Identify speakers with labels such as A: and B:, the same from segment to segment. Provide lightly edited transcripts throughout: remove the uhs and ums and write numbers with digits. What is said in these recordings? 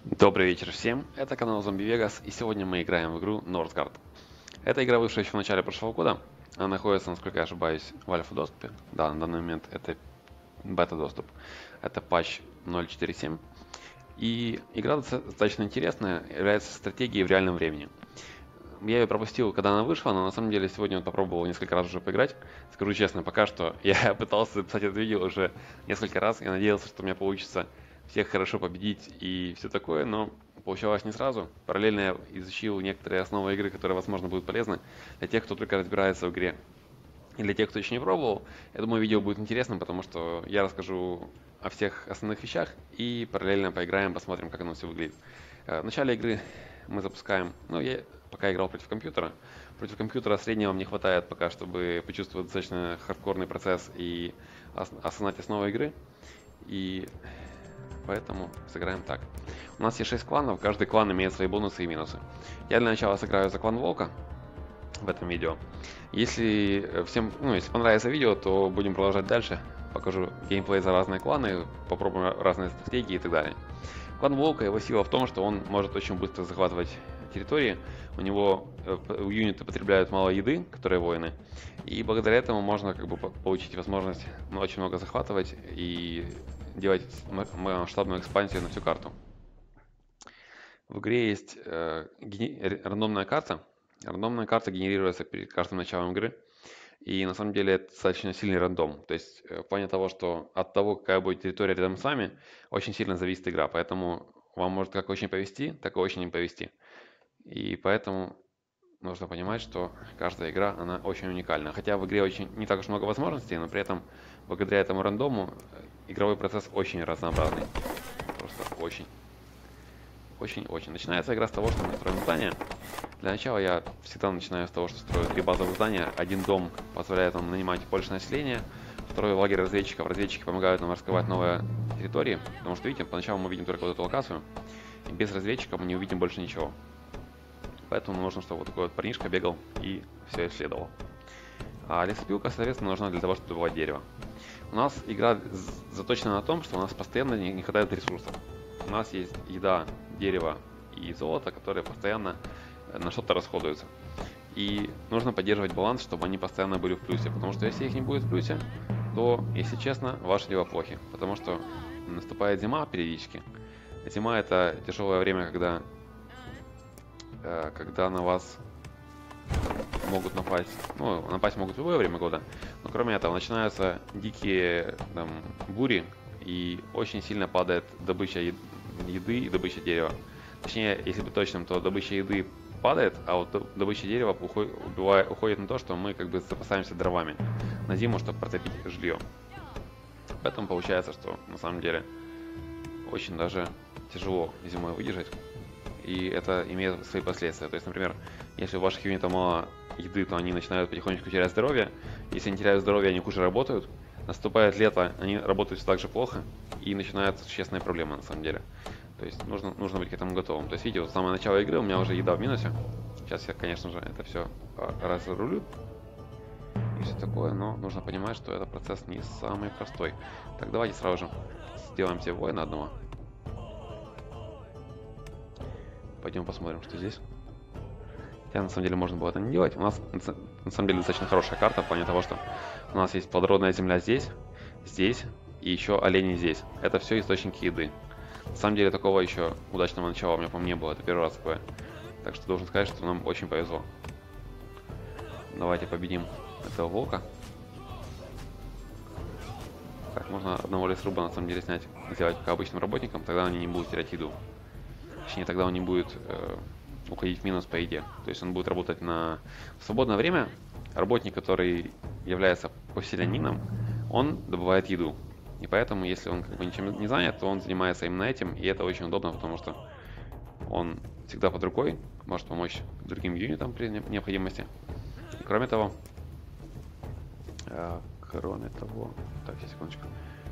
A: Добрый вечер всем, это канал Zombie Vegas, и сегодня мы играем в игру Northgard. Эта игра вышла еще в начале прошлого года, она находится, насколько я ошибаюсь, в альфа-доступе. Да, на данный момент это бета-доступ, это патч 0.4.7. И игра достаточно интересная, является стратегией в реальном времени. Я ее пропустил, когда она вышла, но на самом деле сегодня вот попробовал несколько раз уже поиграть. Скажу честно, пока что я пытался записать это видео уже несколько раз, я надеялся, что у меня получится всех хорошо победить и все такое, но получалось не сразу. Параллельно я изучил некоторые основы игры, которые, возможно, будут полезны для тех, кто только разбирается в игре. И для тех, кто еще не пробовал, я думаю, видео будет интересным, потому что я расскажу о всех основных вещах и параллельно поиграем, посмотрим, как оно все выглядит. В начале игры мы запускаем, ну, я пока играл против компьютера. Против компьютера среднего мне хватает пока, чтобы почувствовать достаточно хардкорный процесс и осознать основы игры. И поэтому сыграем так. У нас есть 6 кланов, каждый клан имеет свои бонусы и минусы. Я для начала сыграю за клан Волка в этом видео. Если всем, если понравится видео, то будем продолжать дальше. Покажу геймплей за разные кланы, попробуем разные стратегии и так далее. Клан Волка, его сила в том, что он может очень быстро захватывать территории. У юнита потребляют мало еды, которые воины. И благодаря этому можно получить возможность очень много захватывать и делать масштабную экспансию на всю карту. В игре есть рандомная карта. Рандомная карта генерируется перед каждым началом игры. И на самом деле это достаточно сильный рандом. То есть в плане того, что от того, какая будет территория рядом с вами, очень сильно зависит игра. Поэтому вам может как очень повезти, так и очень не повезти. И поэтому нужно понимать, что каждая игра, она очень уникальна. Хотя в игре очень не так уж много возможностей, но при этом благодаря этому рандому игровой процесс очень разнообразный. Просто очень. Очень-очень. Начинается игра с того, что мы строим здание. Для начала я всегда начинаю с того, что строю 3 базовых здания. Один дом позволяет нам нанимать больше населения. Второй лагерь разведчиков. Разведчики помогают нам раскрывать новые территории. Потому что, видите, поначалу мы видим только вот эту локацию. И без разведчиков мы не увидим больше ничего. Поэтому нужно, чтобы вот такой вот парнишка бегал и все исследовал. А лесопилка, соответственно, нужна для того, чтобы добывать дерево. У нас игра заточена на том, что у нас постоянно не хватает ресурсов. У нас есть еда, дерево и золото, которые постоянно на что-то расходуются. И нужно поддерживать баланс, чтобы они постоянно были в плюсе. Потому что если их не будет в плюсе, то, если честно, ваши дела плохи. Потому что наступает зима периодически. Зима — это тяжелое время, когда на вас могут напасть. Ну, напасть могут в любое время года. Но кроме этого, начинаются дикие бури, и очень сильно падает добыча еды и добыча дерева. Точнее, если быть точным, то добыча еды падает, а вот добыча дерева уходит на то, что мы запасаемся дровами на зиму, чтобы протопить жилье. Поэтому получается, что на самом деле очень даже тяжело зимой выдержать. И это имеет свои последствия. То есть, например, если у ваших юнитов мало еды, то они начинают потихонечку терять здоровье. Если они теряют здоровье, они хуже работают. Наступает лето, они работают все так же плохо. И начинаются существенные проблемы на самом деле. То есть нужно быть к этому готовым. То есть, видите, вот с самого начала игры у меня уже еда в минусе. Сейчас я, конечно же, это все разрулю. И все такое, но нужно понимать, что этот процесс не самый простой. Так, давайте сразу же сделаем себе воина одного. Пойдем посмотрим, что здесь. Хотя на самом деле можно было это не делать. У нас на самом деле достаточно хорошая карта в плане того, что у нас есть плодородная земля здесь, здесь и еще олени здесь. Это все источники еды. На самом деле такого еще удачного начала у меня, по-моему, не было. Это первый раз такое. Так что должен сказать, что нам очень повезло. Давайте победим этого волка. Так, можно одного лесоруба на самом деле сделать пока обычным работником, тогда они не будут терять еду. Точнее, тогда он не будет уходить в минус по еде. То есть он будет работать в свободное время. Работник, который является поселянином, он добывает еду. И поэтому, если он ничем не занят, то он занимается именно этим. И это очень удобно, потому что он всегда под рукой, может помочь другим юнитам при необходимости. И кроме того, так, секундочку.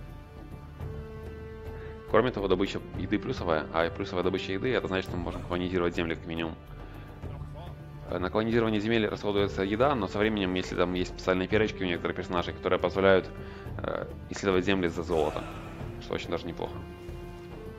A: Кроме того, добыча еды плюсовая, а плюсовая добыча еды — это значит, что мы можем колонизировать земли как минимум. На колонизирование земель расходуется еда, но со временем, если там есть специальные перочки у некоторых персонажей, которые позволяют исследовать земли за золото, что очень даже неплохо.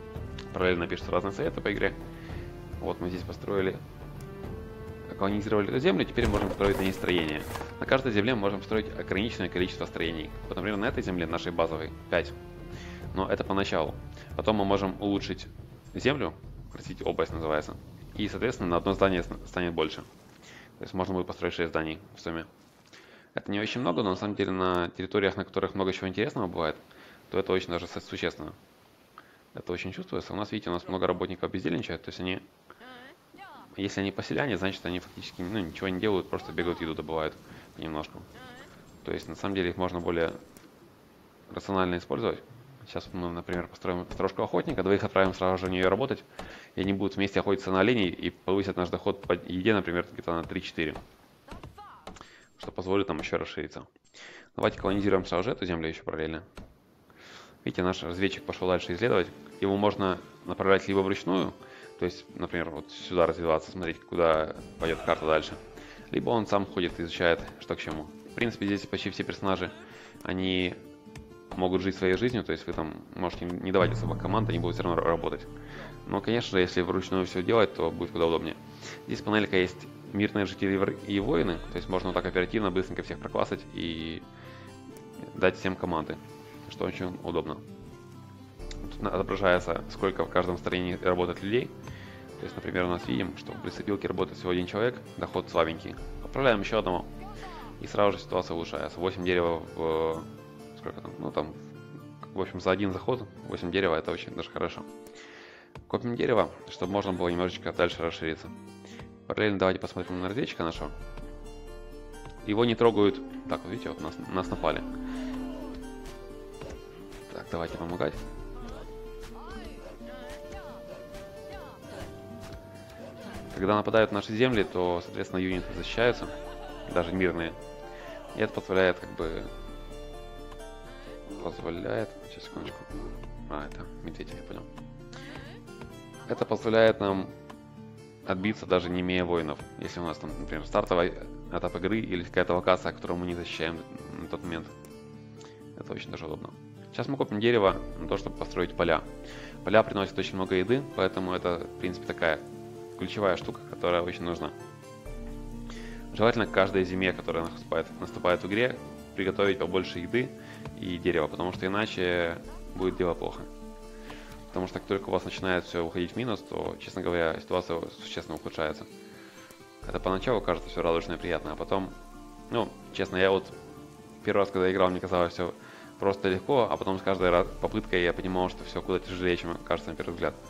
A: параллельно пишутся разные советы по игре. Вот мы здесь построили, колонизировали эту землю, теперь можем строить на ней строение. На каждой земле мы можем строить ограниченное количество строений. Вот, например, на этой земле, нашей базовой, 5. Но это поначалу. Потом мы можем улучшить землю, простите, область называется, и, соответственно, на одно здание станет больше. То есть можно будет построить 6 зданий в сумме. Это не очень много, но на самом деле на территориях, на которых много чего интересного бывает, то это очень даже существенно. Это очень чувствуется. У нас, видите, у нас много работников бездельничают, то есть они, если они поселяне, значит они фактически ничего не делают, просто бегают, еду добывают понемножку. То есть на самом деле их можно более рационально использовать. Сейчас мы, например, построим сторожку охотника, двоих отправим сразу же в нее работать, и они будут вместе охотиться на оленей и повысят наш доход по еде, например, где-то на 3-4, что позволит нам еще расшириться. Давайте колонизируем сразу же эту землю еще параллельно. Видите, наш разведчик пошел дальше исследовать. Его можно направлять либо вручную, то есть, например, вот сюда развиваться, смотреть, куда пойдет карта дальше, либо он сам ходит и изучает, что к чему. В принципе, здесь почти все персонажи, они могут жить своей жизнью, то есть вы там можете не давать особо команд, они будут все равно работать. Но, конечно же, если вручную все делать, то будет куда удобнее. Здесь панелька есть мирные жители и воины, то есть можно вот так оперативно, быстренько всех проклассать и дать всем команды, что очень удобно. Тут отображается, сколько в каждом строении работает людей. То есть, например, у нас видим, что в лесопилке работает всего один человек, доход слабенький. Отправляем еще одного, и сразу же ситуация улучшается. 8 дерева в... сколько там? Ну там, в общем, за один заход 8 дерева, это очень даже хорошо. Копим дерево, чтобы можно было немножечко дальше расшириться. Параллельно давайте посмотрим на разведчика нашего. Его не трогают. Так, вот видите, вот нас напали. Так, давайте помогать. Когда нападают наши земли, то, соответственно, юниты защищаются, даже мирные. И это позволяет, как бы... Сейчас, секундочку. Это медведь, я понял. Это позволяет нам отбиться, даже не имея воинов. Если у нас там, например, стартовый этап игры или какая-то локация, которую мы не защищаем на тот момент. Это очень даже удобно. Сейчас мы копим дерево на то, чтобы построить поля. Поля приносят очень много еды, поэтому это, в принципе, такая ключевая штука, которая очень нужна. Желательно к каждой зиме, которая наступает в игре, приготовить побольше еды и дерева, потому что иначе будет дело плохо. Потому что как только у вас начинает все уходить в минус, то, честно говоря, ситуация существенно ухудшается. Это поначалу кажется все радужно и приятно, а потом, ну, честно, я вот первый раз, когда играл, мне казалось все просто легко, а потом с каждой попыткой я понимал, что все куда тяжелее, чем кажется на первый взгляд.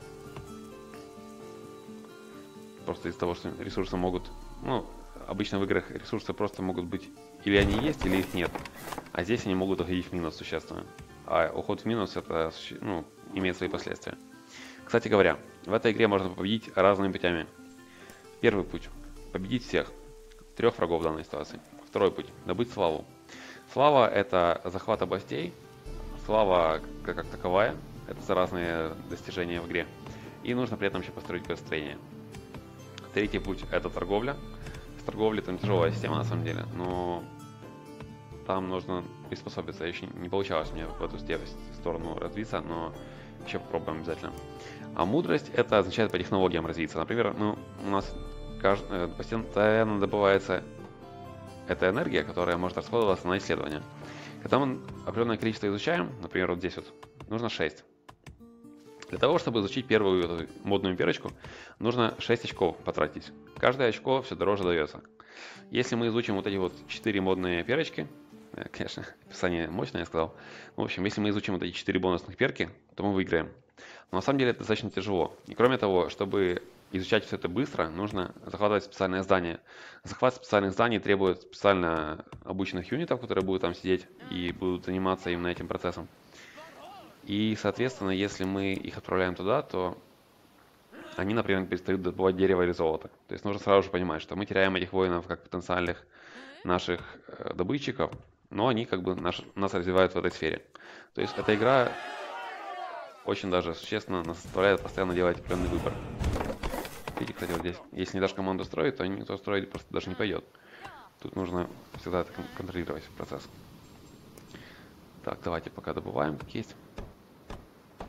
A: Просто из-за того, что ресурсы могут, ну, обычно в играх ресурсы просто могут быть, или они есть, или их нет. А здесь они могут уходить в минус существенно. А уход в минус, это, ну, имеет свои последствия. Кстати говоря, в этой игре можно победить разными путями. Первый путь – победить всех. 3 врагов в данной ситуации. Второй путь – добыть славу. Слава – это захват областей. Слава как таковая – это за разные достижения в игре. И нужно при этом еще построить градостроение. Третий путь – это торговля. С торговлей там тяжелая система на самом деле, но там нужно приспособиться. Еще не получалось мне в эту сторону развиться, но еще попробуем обязательно. А мудрость – это означает по технологиям развиться. Например, ну, у нас постоянно добывается эта энергия, которая может расходоваться на исследования. Когда мы определенное количество изучаем, например, вот здесь вот, нужно 6. Для того, чтобы изучить первую эту модную перочку, нужно 6 очков потратить. Каждое очко все дороже дается. Если мы изучим вот эти вот 4 модные перочки, конечно, описание мощное, я сказал. В общем, если мы изучим вот эти 4 бонусных перки, то мы выиграем. Но на самом деле это достаточно тяжело. И кроме того, чтобы изучать все это быстро, нужно захватывать специальные здания. Захват специальных зданий требует специально обученных юнитов, которые будут там сидеть и будут заниматься именно этим процессом. И, соответственно, если мы их отправляем туда, то они, например, перестают добывать дерево или золото. То есть нужно сразу же понимать, что мы теряем этих воинов как потенциальных наших добытчиков, но они как бы нас развивают в этой сфере. То есть эта игра очень даже существенно нас заставляет постоянно делать определенный выбор. Видите, кстати, вот здесь, если не дашь команду строить, то никто строить просто даже не пойдет. Тут нужно всегда это контролировать процесс. Так, давайте пока добываем, как есть.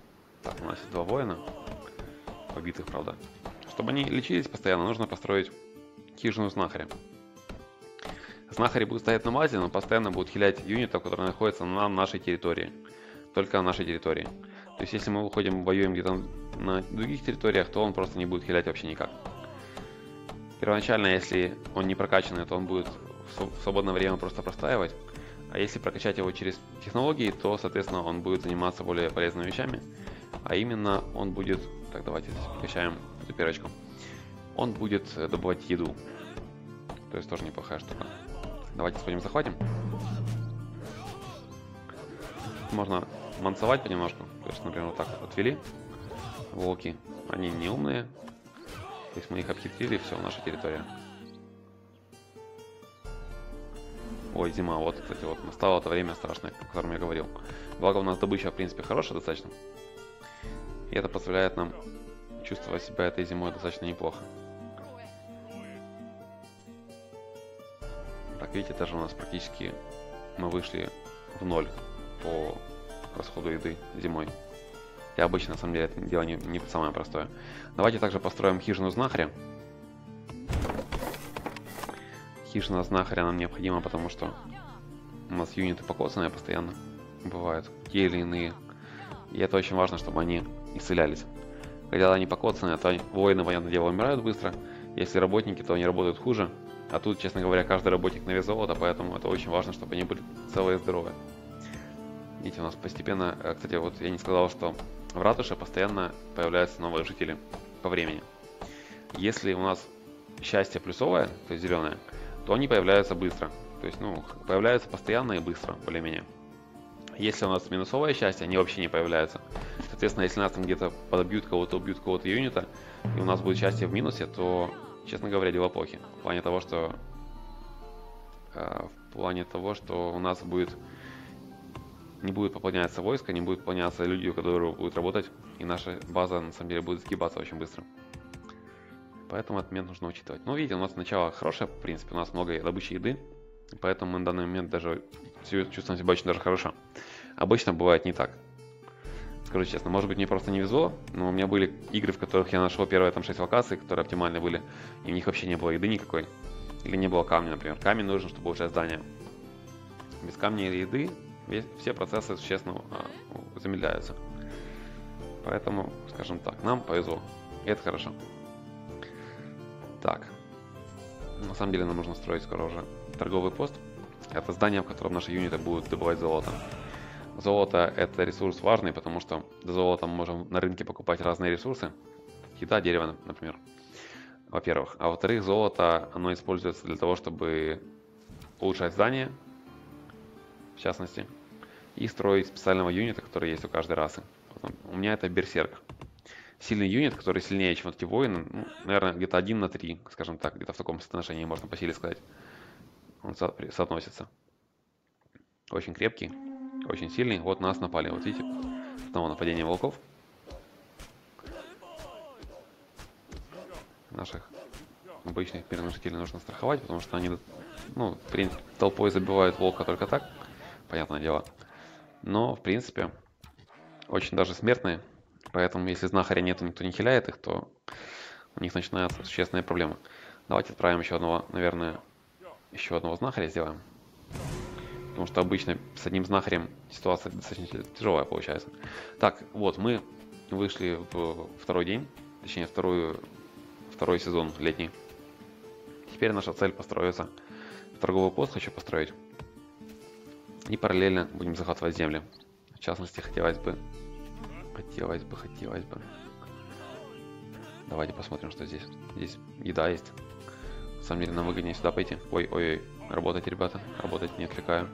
A: Так, у нас есть 2 воина. Побитых, правда. Чтобы они лечились постоянно, нужно построить хижину знахаря. Знахари будут стоять на базе, но постоянно будут хилять юнитов, которые находятся на нашей территории. Только на нашей территории. То есть, если мы уходим, воюем где-то на других территориях, то он просто не будет хилять вообще никак. Первоначально, если он не прокачанный, то он будет в свободное время просто простаивать. А если прокачать его через технологии, то, соответственно, он будет заниматься более полезными вещами. А именно, он будет... Так, давайте здесь прокачаем эту перочку. Он будет добывать еду. То есть тоже неплохая штука. Давайте сходим захватим. Можно мансовать понемножку. То есть, например, вот так вот отвели. Волки, они не умные. То есть мы их обхитрили, все, наша территория. Ой, зима, вот, кстати, вот настало это время страшное, о котором я говорил. Благо у нас добыча, в принципе, хорошая достаточно. И это позволяет нам чувствовать себя этой зимой достаточно неплохо. Так, видите, даже у нас практически мы вышли в ноль по расходу еды зимой. И обычно, на самом деле, это дело не самое простое. Давайте также построим хижину знахаря. Хижина знахаря нам необходима, потому что у нас юниты покоцанные постоянно бывают, те или иные. И это очень важно, чтобы они исцелялись. Когда они покоцанные, то воины, понятное дело, умирают быстро. Если работники, то они работают хуже. А тут, честно говоря, каждый работник на вес золота, поэтому это очень важно, чтобы они были целые и здоровые. Видите, у нас постепенно, кстати, вот я не сказал, что в ратуше постоянно появляются новые жители по времени. Если у нас счастье плюсовое, то есть зеленое, то они появляются быстро. То есть, ну, появляются постоянно и быстро, более-менее. Если у нас минусовое счастье, они вообще не появляются. Соответственно, если нас там где-то подобьют кого-то, убьют кого-то юнита, и у нас будет счастье в минусе, то, честно говоря, дела плохи. В плане того, что у нас не будет пополняться войско, не будет пополняться люди, которые будут работать, и наша база, на самом деле, будет сгибаться очень быстро. Поэтому этот момент нужно учитывать. Ну, видите, у нас начало хорошее, в принципе, у нас много добычи еды, поэтому мы на данный момент даже чувствуем себя очень даже хорошо. Обычно бывает не так. Скажу честно, может быть, мне просто не везло, но у меня были игры, в которых я нашел первые там 6 локаций, которые оптимальны были, и в них вообще не было еды никакой. Или не было камня, например. Камень нужен, чтобы улучшать здание. Без камня или еды все процессы существенно замедляются. Поэтому, скажем так, нам повезло. И это хорошо. Так. На самом деле нам нужно строить скоро уже торговый пост. Это здание, в котором наши юниты будут добывать золото. Золото — это ресурс важный, потому что до золота мы можем на рынке покупать разные ресурсы. Еда, дерево, например. Во-первых. А во-вторых, золото, оно используется для того, чтобы улучшать здание, в частности, и строить специального юнита, который есть у каждой расы. У меня это берсерк. Сильный юнит, который сильнее, чем вот эти воины, ну, наверное, где-то 1 на 3, скажем так, где-то в таком соотношении можно по силе сказать. Он соотносится. Очень крепкий, очень сильный. Вот нас напали, вот видите, снова нападение волков. Наших обычных мирных жителей нужно страховать, потому что они, ну, в принципе, толпой забивают волка только так, понятное дело. Но, в принципе, очень даже смертные. Поэтому, если знахаря нету, никто не хиляет их, то у них начинаются существенные проблемы. Давайте отправим еще одного, наверное, еще одного знахаря сделаем. Потому что обычно с одним знахарем ситуация достаточно тяжелая получается. Так, вот, мы вышли в второй день, точнее, второй сезон летний. Теперь наша цель построиться. Торговый пост хочу построить. И параллельно будем захватывать земли. В частности, хотелось бы. Давайте посмотрим, что здесь. Здесь еда есть. На самом деле нам выгоднее сюда пойти. Ой-ой-ой. Работать, ребята. Работать, не отвлекаю.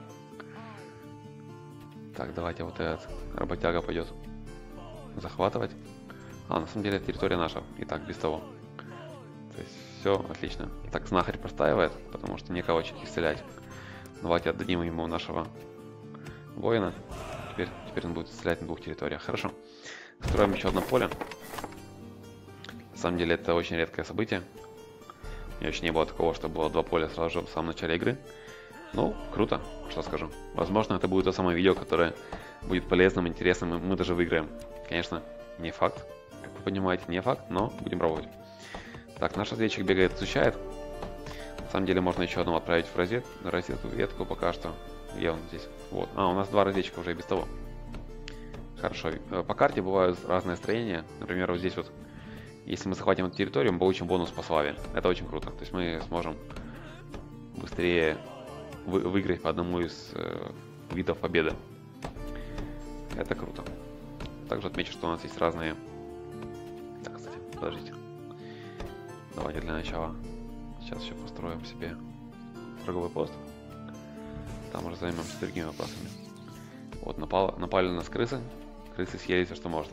A: Так, давайте вот этот работяга пойдет захватывать. На самом деле территория наша. И так, без того. То есть все отлично. Так, знахарь простаивает, потому что некого исцелять. Давайте отдадим ему нашего воина. Теперь он будет исцелять на 2 территориях. Хорошо. Строим еще одно поле. На самом деле это очень редкое событие. У меня еще не было такого, что было 2 поля сразу же в самом начале игры. Ну, круто, что скажу. Возможно, это будет то самое видео, которое будет полезным, интересным, и мы даже выиграем. Конечно, Не факт. Как вы понимаете, не факт, но будем пробовать. Так, наш разведчик бегает, изучает. На самом деле можно еще одного отправить в розетку ветку пока что. Где он здесь? Вот. А, у нас два разведчика уже и без того. Хорошо. По карте бывают разные строения. Например, вот здесь вот, если мы захватим эту территорию, мы получим бонус по славе. Это очень круто. То есть мы сможем быстрее выиграть по одному из видов победы. Это круто. Также отмечу, что у нас есть разные... Так, кстати, подождите. Давайте для начала сейчас еще построим себе враговой пост. Там уже займемся другими вопросами. Вот, напали на нас крысы. Крысы съели все, что можно.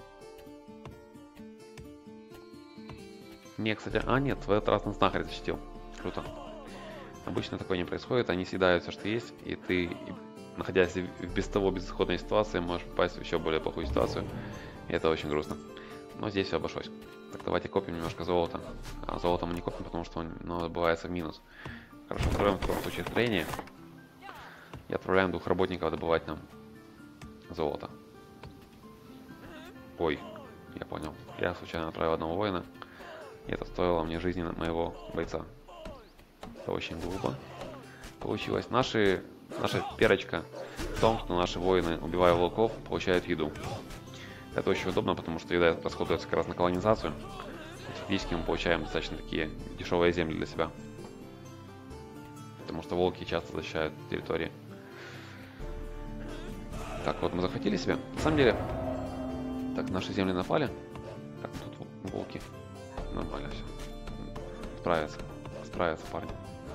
A: Не, кстати... А, нет, в этот раз нас знахарь защитил. Круто. Обычно такое не происходит. Они съедают все, что есть. И ты, находясь в без того безысходной ситуации, можешь попасть в еще более плохую ситуацию. И это очень грустно. Но здесь все обошлось. Так, давайте копим немножко золота. А золото мы не копим, потому что оно добывается в минус. Хорошо, строим в таком случае строение. И отправляем 2 работников добывать нам золото. Ой, я понял. Я случайно отправил одного воина. И это стоило мне жизни моего бойца. Это очень глупо получилось. Наша перочка в том, что наши воины, убивая волков, получают еду. Это очень удобно, потому что еда расходуется как раз на колонизацию. Фактически мы получаем достаточно такие дешевые земли для себя. Потому что волки часто защищают территории. Так, вот мы захватили себе. На самом деле... Так, наши земли напали. Так, тут волки. Нормально все. Справятся. Справятся, парни.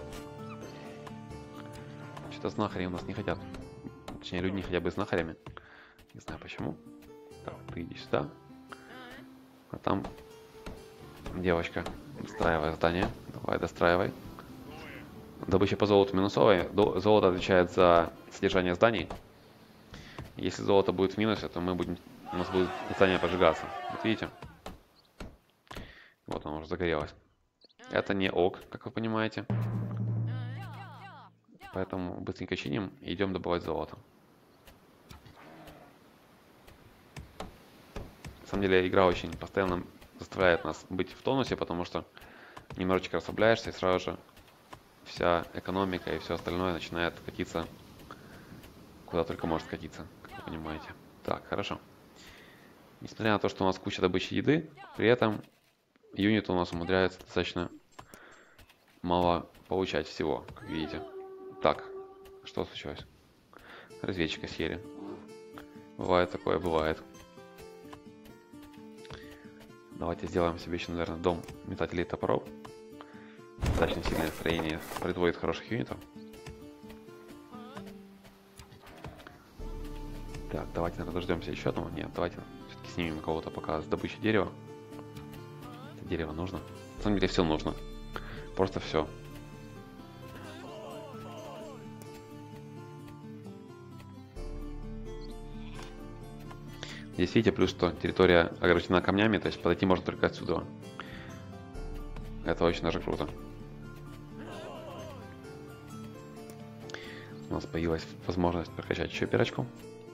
A: Что-то знахари у нас не хотят. Точнее, люди не хотят быть знахарями. Не знаю почему. Так, ты иди сюда. А там девочка. Достраивай здание. Давай, достраивай. Добыча по золоту минусовая. Золото отвечает за содержание зданий. Если золото будет в минусе, то у нас будет здание поджигаться. Вот видите? Вот оно уже загорелось. Это не ок, как вы понимаете. Поэтому быстренько чиним и идем добывать золото. На самом деле игра очень постоянно заставляет нас быть в тонусе, потому что немножечко расслабляешься и сразу же вся экономика и все остальное начинает катиться куда только может катиться, как вы понимаете. Так, хорошо. Несмотря на то, что у нас куча добычи еды, при этом юнит у нас умудряется достаточно мало получать всего, как видите. Так, что случилось? Разведчика съели. Бывает такое, бывает. Давайте сделаем себе еще, наверное, дом метателей топоров. Достаточно сильное строение производит хороших юнитов. Так, давайте, наверное, дождемся еще одного. Нет, давайте все-таки снимем кого-то пока с добычей дерева. Это дерево нужно. На самом деле все нужно. Просто все. Здесь видите плюс, что территория ограничена камнями, то есть подойти можно только отсюда. Это очень даже круто. У нас появилась возможность прокачать еще перочку.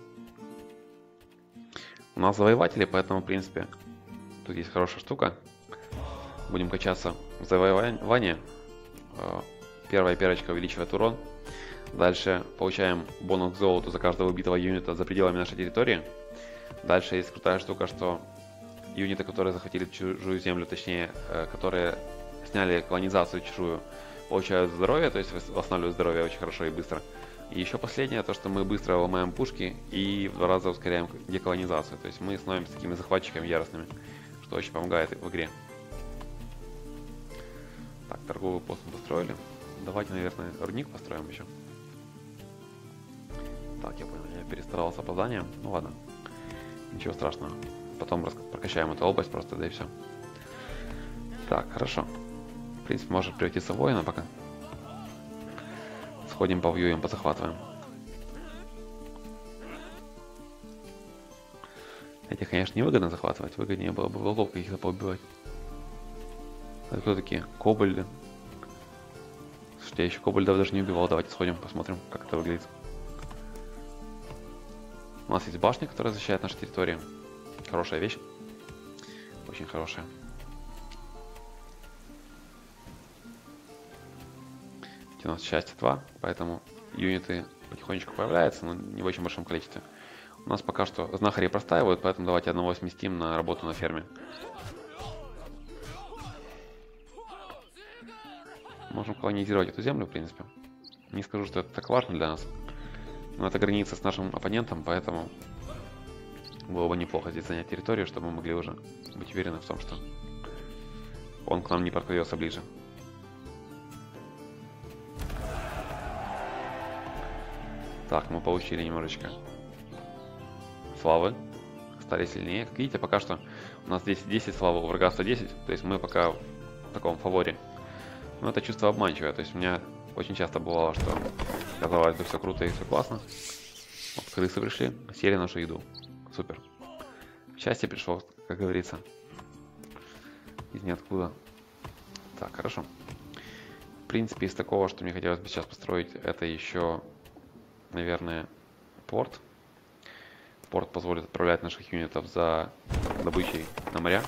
A: У нас завоеватели, поэтому, в принципе, тут есть хорошая штука. Будем качаться в завоевание. Первая перочка увеличивает урон. Дальше получаем бонус к золоту за каждого убитого юнита за пределами нашей территории. Дальше есть крутая штука, что юниты, которые захватили чужую землю, точнее, которые сняли колонизацию чужую, получают здоровье, то есть восстанавливают здоровье очень хорошо и быстро. И еще последнее, то что мы быстро ломаем пушки и в 2 раза ускоряем деколонизацию. То есть мы становимся такими захватчиками яростными, что очень помогает в игре. Так, торговый пост мы построили. Давайте, наверное, рудник построим еще. Так, я понял, я перестарался с опозданием. Ну ладно, ничего страшного. Потом прокачаем эту область просто, да и все. Так, хорошо. В принципе, может превратиться в воина пока. Сходим, повоюем, позахватываем. Этих, конечно, невыгодно захватывать. Выгоднее было бы волков каких-то поубивать. Это кто такие? Кобальды. Слушайте, я еще кобальдов даже не убивал. Давайте сходим, посмотрим, как это выглядит. У нас есть башня, которая защищает нашу территорию. Хорошая вещь. Очень хорошая. У нас счастье 2, поэтому юниты потихонечку появляются, но не в очень большом количестве. У нас пока что знахари простаивают, поэтому давайте одного сместим на работу на ферме. Можем колонизировать эту землю, в принципе. Не скажу, что это так важно для нас. Но это граница с нашим оппонентом, поэтому было бы неплохо здесь занять территорию, чтобы мы могли уже быть уверены в том, что он к нам не подкрадется ближе. Так, мы получили немножечко славы. Стали сильнее. Как видите, пока что у нас здесь 10 славы, у врага 110. То есть мы пока в таком фаворе. Но это чувство обманчивое. То есть у меня очень часто бывало, что казалось, да все круто и все классно. Вот крысы пришли, съели нашу еду. Супер. Счастье пришло, как говорится, из ниоткуда. Так, хорошо. В принципе, из такого, что мне хотелось бы сейчас построить, это еще, наверное, порт. Порт позволит отправлять наших юнитов за добычей на моря.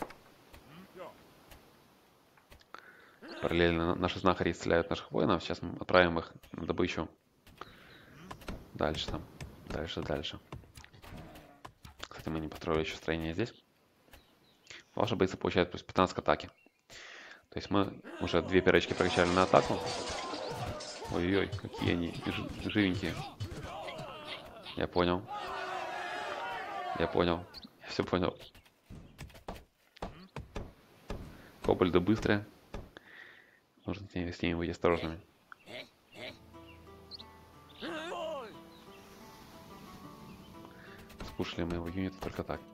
A: Параллельно наши знахари исцеляют наших воинов. Сейчас мы отправим их на добычу дальше там. Дальше. Кстати, мы не построили еще строение здесь. Ваши бойцы получают плюс 15 к атаке. То есть мы уже 2 перочки прокачали на атаку. Ой-ой-ой, какие они живенькие. Я понял. Я все понял. Кобальды быстрые. Нужно с ними быть осторожными. Скушали мы его юнита только так.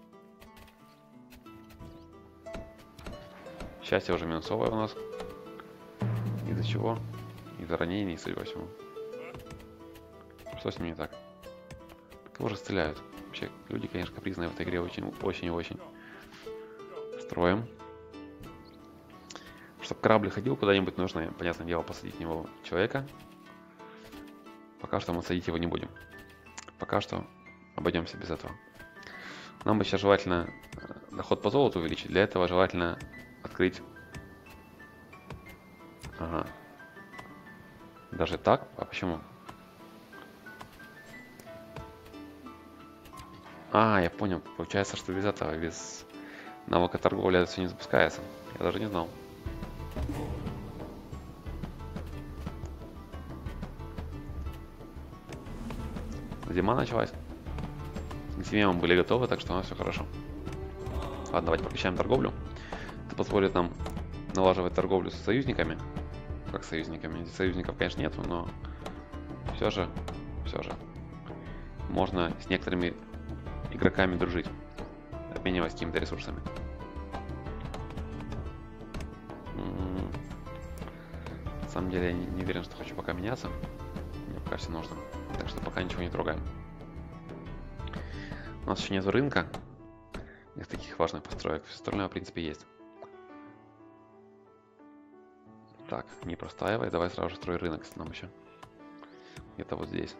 A: Счастье уже минусовое у нас. Из-за чего? Из-за ранений, судя по всему. Что с ними не так? Кого же стреляют? Вообще, люди, конечно, капризные в этой игре очень и очень. Строим. Чтобы корабль ходил куда-нибудь, нужно, понятное дело, посадить в него человека. Пока что мы садить его не будем. Пока что обойдемся без этого. Нам бы сейчас желательно доход по золоту увеличить. Для этого желательно открыть... Ага. Даже так? А почему? А, я понял. Получается, что без этого, без навыка торговли это все не запускается. Я даже не знал. Зима началась. К зиме мы были готовы, так что у нас все хорошо. Ладно, давайте прокачаем торговлю. Это позволит нам налаживать торговлю с союзниками. Как с союзниками? Союзников, конечно, нету, но все же можно с некоторыми игроками дружить, обмениваясь какими-то ресурсами. На самом деле я не уверен, что хочу пока меняться. Мне пока все нужно. Так что пока ничего не трогаем. У нас еще нет рынка. Из таких важных построек. Все остальное, в принципе, есть. Так, не простаивай. Давай сразу же строй рынок с нам еще. Где-то вот здесь.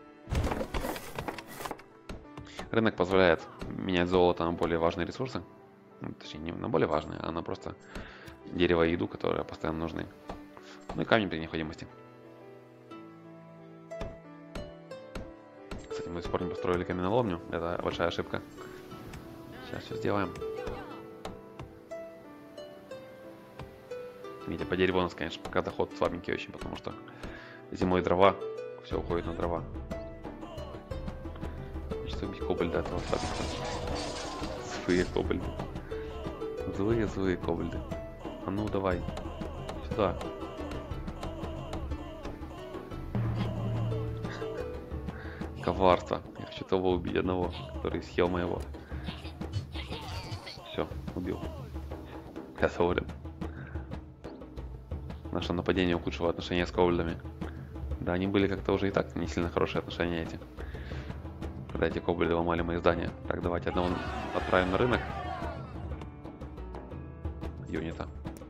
A: Рынок позволяет менять золото на более важные ресурсы. Точнее, не на более важные, а на просто дерево и еду, которые постоянно нужны. Ну и камни при необходимости. Кстати, мы до сих пор не построили каменоломню. Это большая ошибка. Сейчас все сделаем. Видите, по дереву у нас, конечно, пока доход слабенький очень, потому что зимой дрова, все уходит на дрова. Хочется убить кобальда этого слабенького. Злые кобальды. Злые кобальды. А ну давай. Сюда. Коварство. Я хочу того убить одного, который съел моего. Все, убил. Я доволен. Наше нападение ухудшило отношения с кобальдами. Да, они были как-то уже и так не сильно хорошие отношения эти. Когда эти кобальды ломали мои здания. Так, давайте одного отправим на рынок. Юнита.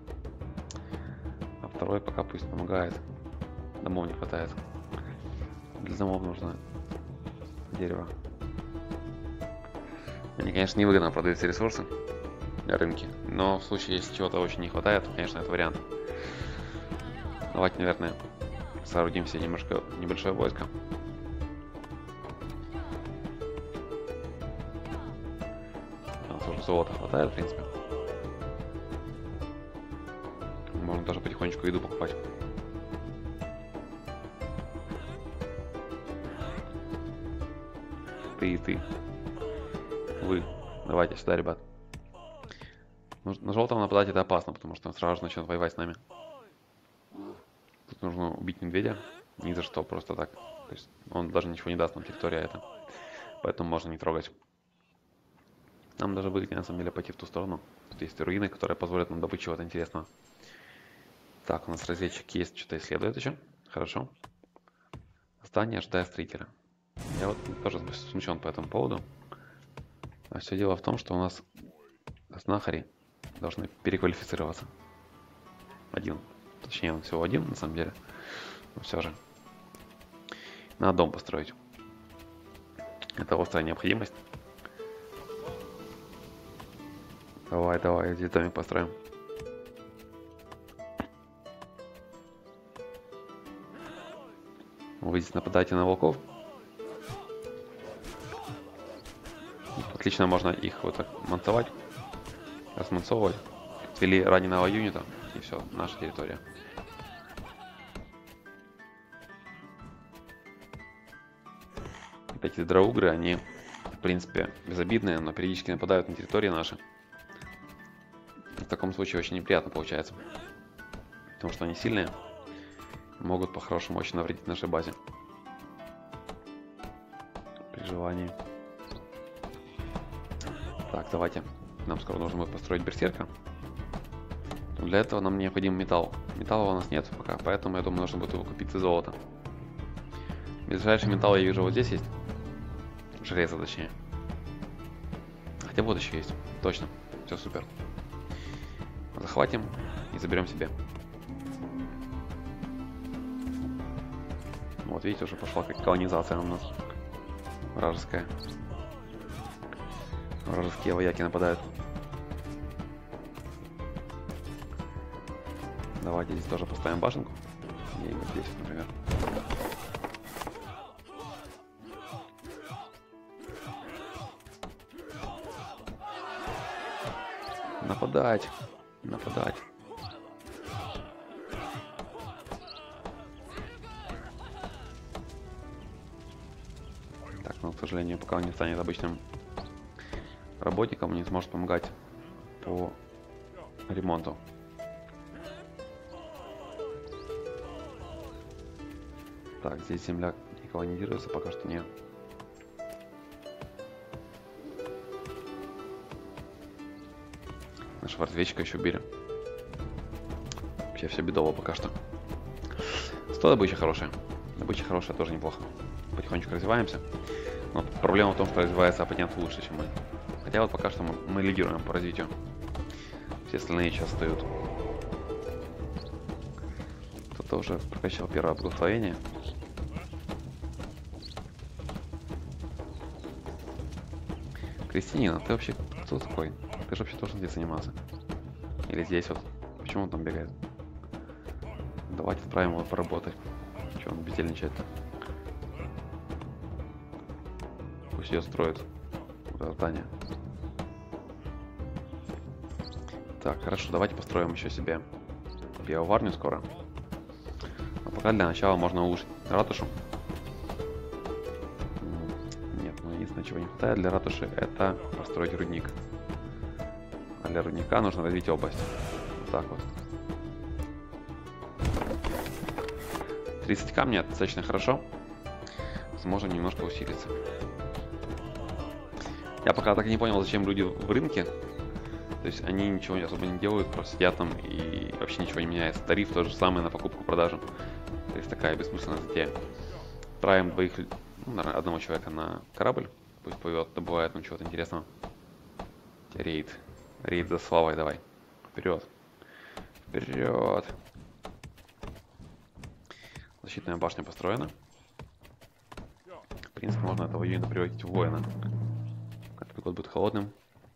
A: А второй пока пусть помогает. Домов не хватает. Для домов нужно дерево. Они, конечно, невыгодно продают все ресурсы на рынке, но в случае, если чего-то очень не хватает, то, конечно, это вариант. Давайте, наверное, соорудим себе немножко небольшое войско. У нас уже золота хватает, в принципе. Можно даже потихонечку еду покупать. Ты и ты. Вы. Давайте сюда, ребят. На желтого нападать это опасно, потому что он сразу же начнет воевать с нами. Тут нужно убить медведя. Ни за что, просто так. То есть он даже ничего не даст, на территории это. Поэтому можно не трогать. Нам даже выгоднее на самом деле пойти в ту сторону. Тут есть руины, которые позволят нам добыть чего-то интересного. Так, у нас разведчик есть, что-то исследует еще. Хорошо. Здание, ожидая строителя. Я вот тоже смущен по этому поводу. А все дело в том, что у нас знахари должны переквалифицироваться. Один. Точнее, он всего один, на самом деле. Но все же. Надо дом построить. Это острая необходимость. Давай, здесь домик построим. Вы здесь нападаете на волков. Отлично можно их вот так мансовать, размансовывать. Ввели раненого юнита, и все, наша территория. Опять эти драугры, они, в принципе, безобидные, но периодически нападают на территории наши. В таком случае очень неприятно получается. Потому что они сильные, могут по-хорошему очень навредить нашей базе. При желании. Так, давайте. Нам скоро нужно будет построить берсерка. Для этого нам необходим металл. Металла у нас нет пока, поэтому, я думаю, нужно будет его купить из золота. Ближайший металл я вижу вот здесь есть. Железо, точнее. Хотя вот еще есть. Точно. Все супер. Захватим и заберем себе. Вот видите, уже пошла как колонизация у нас. Вражеская. Вражеские вояки нападают. Давайте здесь тоже поставим башенку. И вот здесь, например. Нападать. Нападать. Так, но, к сожалению, пока он не станет обычным работником, он не сможет помогать по ремонту. Так, здесь земля не колонизируется, пока что нет. Нашего разведчика еще убили. Вообще все бедово пока что. 100 добыча хорошая. Добыча хорошая тоже неплохо. Потихонечку развиваемся. Но проблема в том, что развивается оппонент лучше, чем мы. Хотя вот пока что мы лидируем по развитию. Все остальные сейчас встают. Кто-то уже прокачал первое благословение. Кристина, ты вообще кто такой? Ты же вообще должен здесь заниматься. Или здесь вот. Почему он там бегает? Давайте отправим его поработать. Че он бездельничает-то? Пусть ее строит. Здание. Так, хорошо, давайте построим еще себе пивоварню скоро. А пока для начала можно улучшить ратушу. Нет, ну единственное, чего не хватает для ратуши, это построить рудник. А для рудника нужно развить область. Вот так вот. 30 камней достаточно хорошо. Сможем немножко усилиться. Я пока так и не понял, зачем люди в рынке. То есть они ничего особо не делают, просто сидят там и вообще ничего не меняется. Тариф то же самое на покупку-продажу. То есть такая бессмысленная затея. Отправим одного человека на корабль. Пусть плывет, добывает нам чего-то интересного. Рейд. Рейд за славой давай. Вперед. Вперед. Защитная башня построена. В принципе, можно этого юнита превратить в воина. год будет холодным.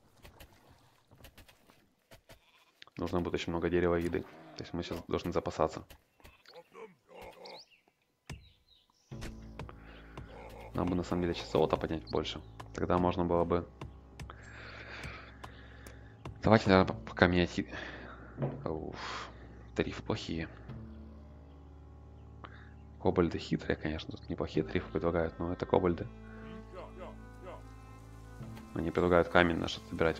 A: Нужно будет очень много дерева и еды. То есть мы сейчас должны запасаться. Нам бы на самом деле сейчас золото поднять больше. Тогда можно было бы... Давайте, наверное, пока менять... Уф, тарифы плохие. Кобальды хитрые, конечно. Тут неплохие тарифы предлагают, но это кобальды. Они предлагают камень на что-то собирать.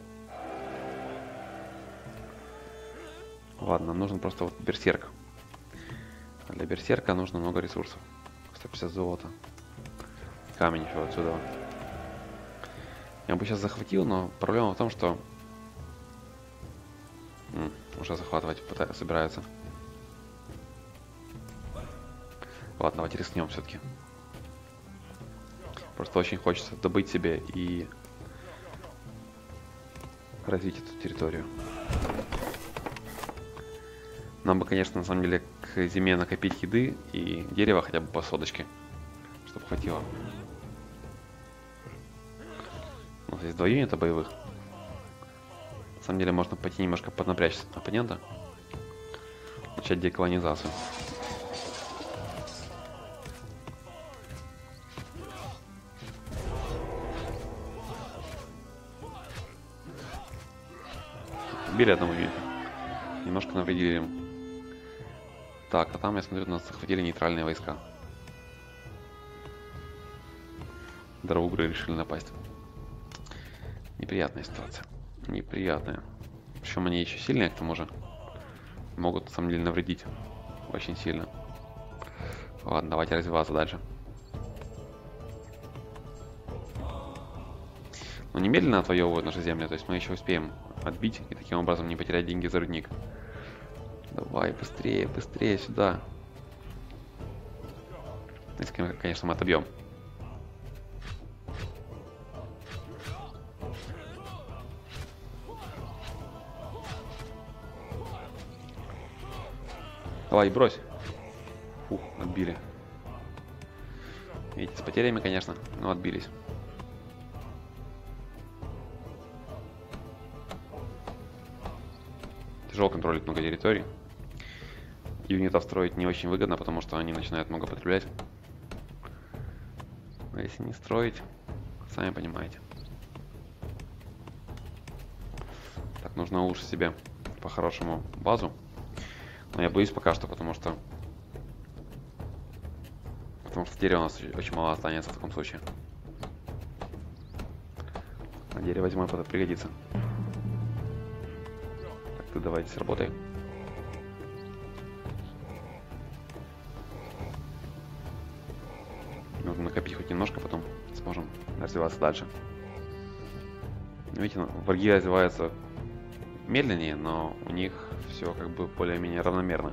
A: Ладно, нам нужен просто вот берсерк. А для берсерка нужно много ресурсов. 150 золота. Камень еще отсюда. Я бы сейчас захватил, но проблема в том, что... уже захватывать собираются. Ладно, давайте рискнем все-таки. Просто очень хочется добыть себе и развить эту территорию. Нам бы, конечно, на самом деле к зиме накопить еды и дерева хотя бы по соточке, чтобы хватило. У нас есть 2 юнита боевых. На самом деле можно пойти немножко поднапрячь оппонента. Начать деколонизацию. Убили одного юнита. Немножко навредили им. Так, а там, я смотрю, нас захватили нейтральные войска. Драугры решили напасть. Неприятная ситуация. Неприятная. Причем они еще сильные, к тому же. Могут, на самом деле, навредить. Очень сильно. Ладно, давайте развиваться дальше. Но немедленно отвоевывают наши земли, то есть мы еще успеем отбить и таким образом не потерять деньги за рудник. Давай, быстрее, быстрее сюда. Если, конечно, мы отобьем. Давай, брось. Фух, отбили. Видите, с потерями, конечно, но отбились. Тяжело контролить много территорий. Юнитов строить не очень выгодно, потому что они начинают много потреблять. А если не строить, сами понимаете. Так, нужно улучшить себе по-хорошему базу. Но я боюсь пока что, потому что дерева у нас очень мало останется в таком случае. А дерево зимой пригодится. Так, ты давайте сработай. Нужно накопить хоть немножко, потом сможем развиваться дальше. Видите, враги развиваются медленнее, но у них все как бы более-менее равномерно.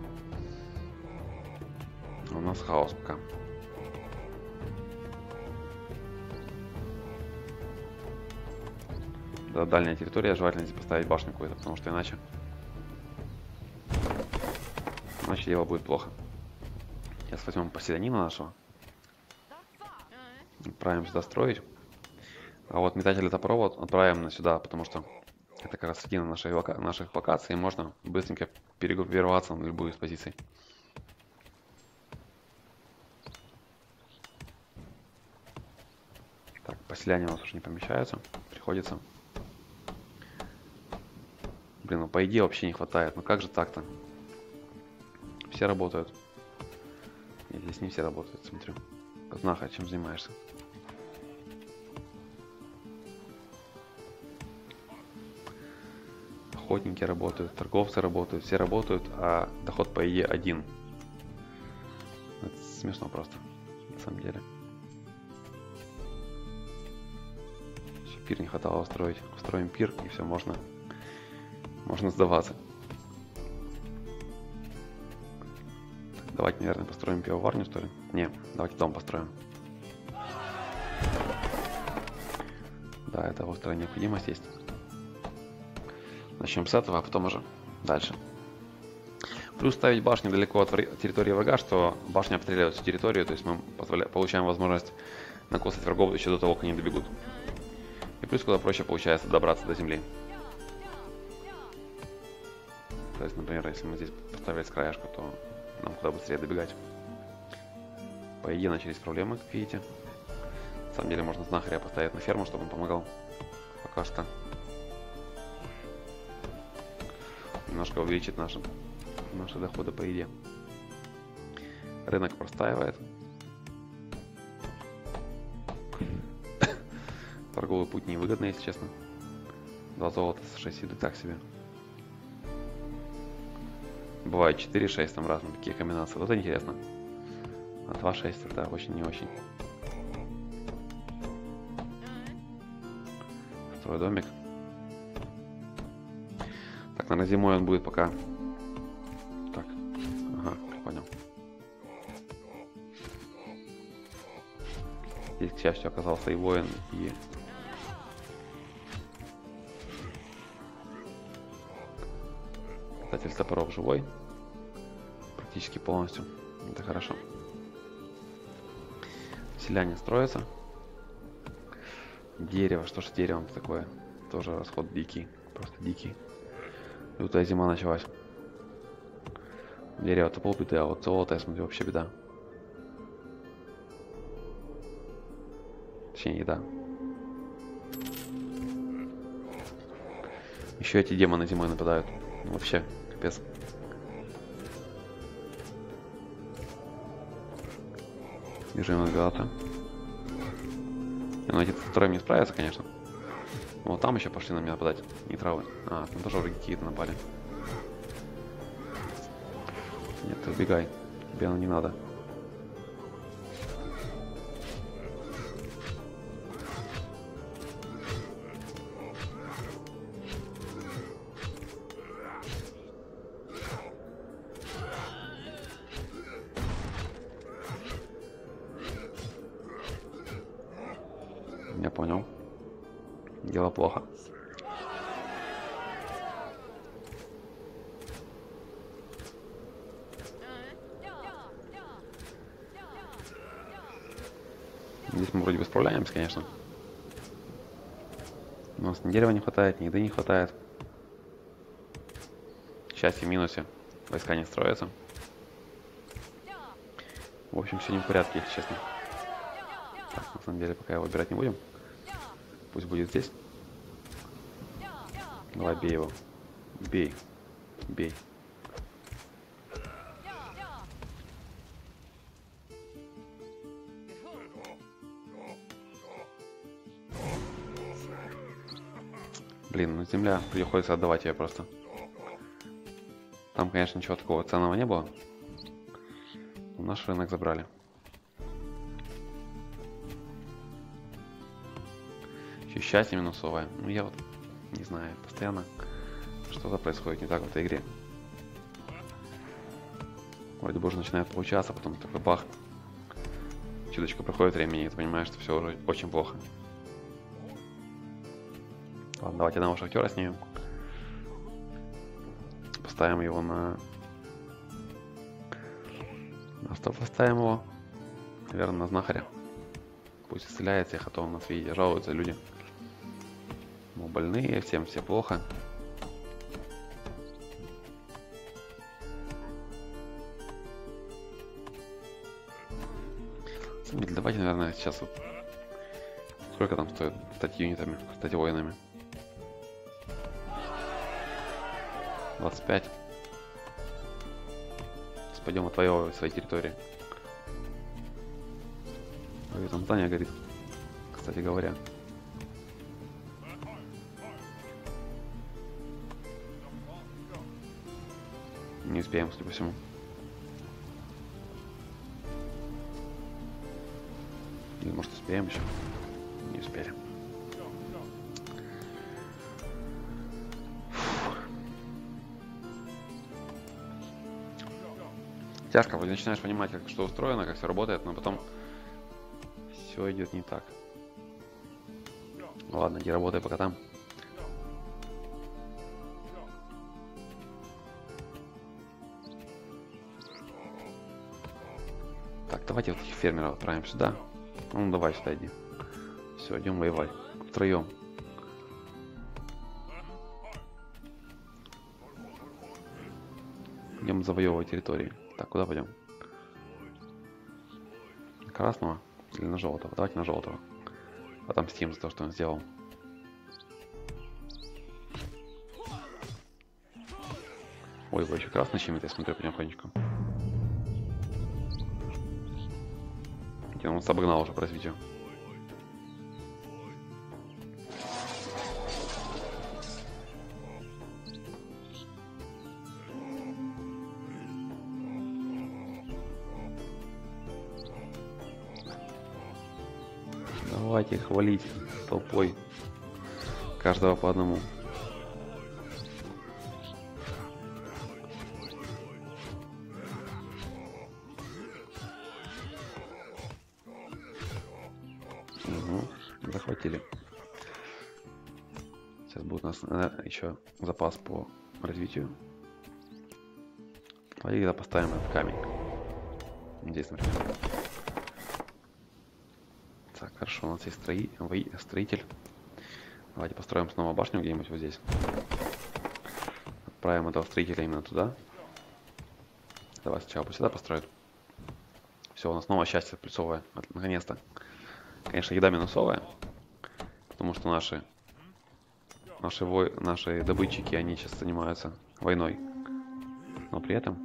A: У нас хаос пока. Да, дальняя территория, желательно здесь поставить башню какую-то, потому что иначе дело будет плохо. Сейчас возьмем поселянина нашего. Отправим сюда строить. А вот метателя топоров отправим сюда, потому что это как раз середина наших локаций, и можно быстренько перегруппироваться на любую из позиций. Так, поселяне у нас уже не помещаются. Приходится. Блин, ну по идее вообще не хватает. Ну как же так-то? Все работают. Нет, здесь не все работают, смотрю. Знахарь, чем занимаешься? Охотники работают, торговцы работают, все работают, а доход по идее один. Это смешно просто, на самом деле. Еще пир не хватало устроить. Устроим пир, и все, можно сдаваться. Так, давайте, наверное, построим пивоварню, что ли? Не, давайте дом построим. Да, это острая необходимость есть. Начнем с этого, а потом уже дальше. Плюс ставить башни далеко от территории врага, что башня обстреливает всю территорию, то есть мы получаем возможность накосать врагов еще до того, как они добегут. И плюс куда проще получается добраться до земли. То есть, например, если мы здесь поставили с краешка, то нам куда быстрее добегать. По идее начались проблемы, как видите. На самом деле можно знахаря поставить на ферму, чтобы он помогал. Пока что. Немножко увеличит наши доходы по еде. Рынок простаивает. Торговый путь невыгодный, если честно. 2 золота с 6 еды так себе. Бывает 4-6 там разные такие комбинации. Вот это интересно. А 2-6 это очень не очень. Второй домик. Так, наверное, зимой он будет пока. Так, ага, понял. Здесь, к счастью, оказался и воин, и... Кстати, топоров живой. Практически полностью. Это хорошо. Селяне строятся. Дерево. Что ж деревом такое? Тоже расход дикий. Просто дикий. Лютая зима началась. Дерево-то полбеды, а вот золото, я смотрю, вообще беда. Точнее, еда. Еще эти демоны зимой нападают. Вообще, капец. Бежим от Галата. Ну, эти вторым не справятся, конечно. Но вот там еще пошли на меня нападать. Не травы. А, там тоже враги какие-то напали. Нет, ты убегай. Тебе оно не надо. Я понял. Дело плохо. Здесь мы вроде бы справляемся, конечно. У нас ни дерева не хватает, ни еды не хватает. К счастью, в минусе. Войска не строятся. В общем, все не в порядке, если честно. Так, на самом деле, пока его убирать не будем. Пусть будет здесь. Давай, бей его. Бей. Бей. Блин, ну земля, приходится отдавать ее просто. Там, конечно, ничего такого ценного не было. Но наш рынок забрали. Еще счастье минусовое. Ну я вот не знаю, постоянно что-то происходит не так в этой игре. Вроде бы уже начинает получаться, потом такой бах. Чуточку проходит времени, и ты понимаешь, что все уже очень плохо. Ладно, давайте одного шахтера снимем. Поставим его на что поставим его? Наверное, на знахаря. Пусть исцеляет всех, а то у нас, видите, жалуются люди. Мы больные, всем все плохо. Давайте, наверное, сейчас вот... Сколько там стоит стать юнитами, стать воинами? 25. Сейчас пойдем отвоевывать свои территории. Ой, там здание горит, кстати говоря. Не успеем, судя по всему. Или может успеем еще? Не успели. Тяжко, вроде начинаешь понимать, как что устроено, как все работает, но потом все идет не так. Ладно, иди работай пока там. Так, давайте вот этих фермеров отправим сюда. Ну давай сюда иди. Все, идем воевать. Втроем. Идем завоевывать территории. Так, куда пойдем? Красного или на желтого? Давайте на желтого. Отомстим за то, что он сделал. Ой, вы еще красный чем-то, я смотрю потихонечку. Он обогнал уже по развитию. Давайте хвалить толпой. Каждого по одному. Угу, захватили. Сейчас будет у нас еще запас по развитию. И поставим этот камень. Здесь, например. Так, хорошо, у нас есть строитель. Давайте построим снова башню где-нибудь вот здесь. Отправим этого строителя именно туда. Давай сначала сюда построить. Все, у нас снова счастье плюсовое. Наконец-то. Конечно, еда минусовая. Потому что наши добытчики, они сейчас занимаются войной. Но при этом.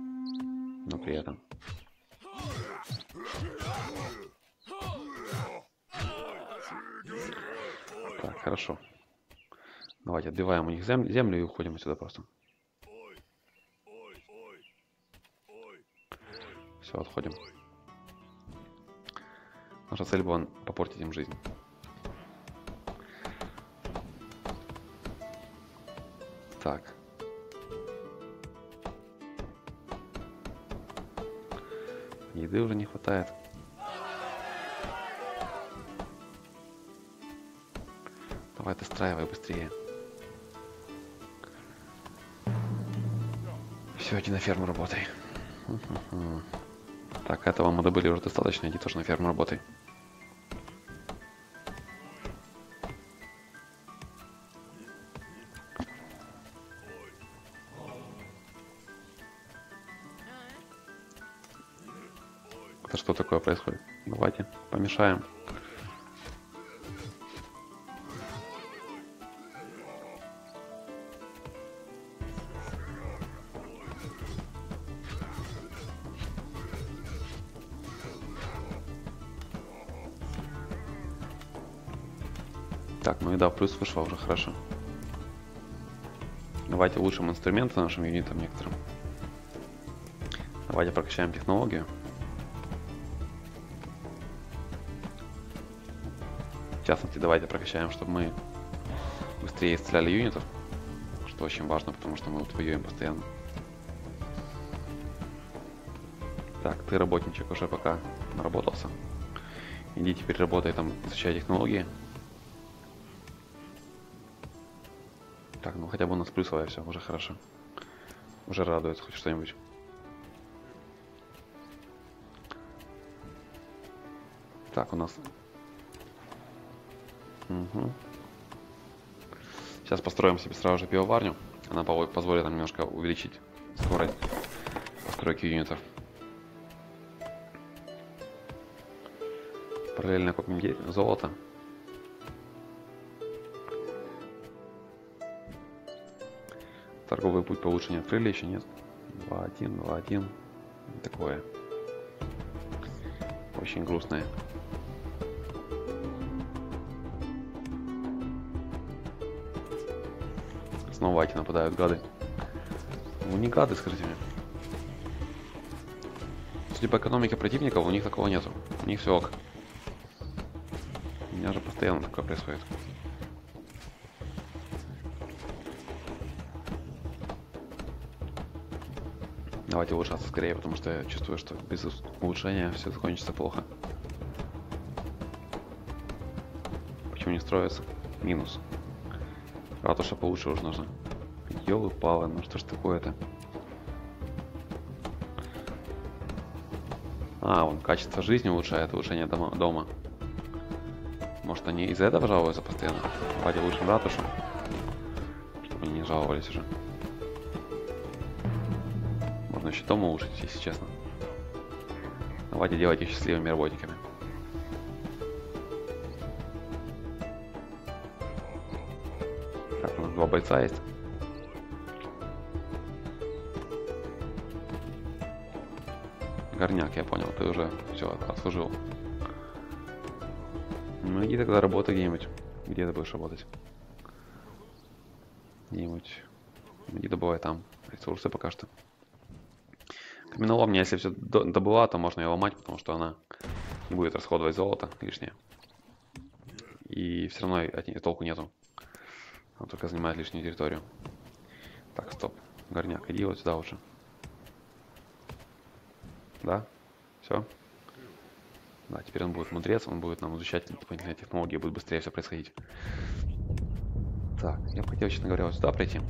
A: Так, хорошо. Давайте отбиваем у них землю и уходим отсюда просто. Все, отходим. Наша цель была попортить им жизнь. Так. Еды уже не хватает. Давай достраивай быстрее. Все, иди на ферму работай. Так, этого мы добыли уже достаточно, иди тоже на ферму работай. Это что такое происходит? Давайте помешаем. Так, ну и да, плюс вышла уже хорошо. Давайте улучшим инструменты нашим юнитам некоторым. Давайте прокачаем технологию. В частности, давайте прокачаем, чтобы мы быстрее исцеляли юнитов. Что очень важно, потому что мы вот воюем постоянно. Так, ты, работничек, уже пока наработался. Иди теперь работай там, изучай технологии. Так, ну хотя бы у нас плюсовое все, уже хорошо. Уже радуется хоть что-нибудь. Так, у нас... Угу. Сейчас построим себе сразу же пивоварню. Она позволит нам немножко увеличить скорость постройки юнитов. Параллельно копим золото. Торговый путь получше не открыли, еще нет. 2-1, 2-1. Такое. Очень грустное. Снова эти нападают гады. Ну не гады, скажите мне. Судя по экономике противников, у них такого нету. У них все ок. У меня же постоянно такое происходит. Давайте улучшаться скорее, потому что я чувствую, что без улучшения все закончится плохо. Почему не строится? Минус. Ратуша получше уже нужно. Ёлы-палы, ну что ж такое-то? А, он качество жизни улучшает, улучшение дома. Может, они из-за этого жалуются постоянно? Давайте улучшим ратушу, чтобы они не жаловались уже. Можно щитом улучшить, если честно. Давайте делать их счастливыми работниками. Так, у нас 2 бойца есть. Горняк, я понял, ты уже все отслужил. Ну иди тогда работай где-нибудь. Где ты будешь работать? Где-нибудь. Иди добывай там ресурсы пока что. Каменоломня, если все добыла, то можно ее ломать, потому что она не будет расходовать золото лишнее. И все равно от нее толку нету. Он только занимает лишнюю территорию. Так, стоп. Горняк, иди вот сюда уже. Да? Все? Да, теперь он будет мудрец, он будет нам изучать дополнительные технологии, будет быстрее все происходить. Так, я бы хотел, честно говоря, вот сюда пройти.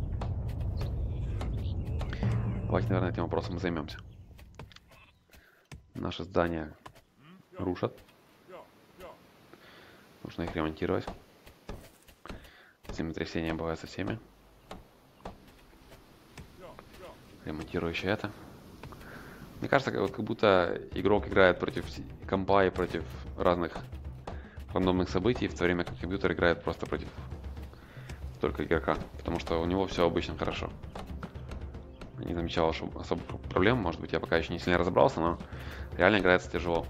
A: Давайте, наверное, этим вопросом и займемся. Наши здания рушат. Нужно их ремонтировать. Землетрясения бывают со всеми. Ремонтирую еще это. Мне кажется, как будто игрок играет против компа и против разных рандомных событий, в то время как компьютер играет просто против только игрока, потому что у него все обычно хорошо. Не замечал особых проблем, может быть, я пока еще не сильно разобрался, но реально играется тяжело.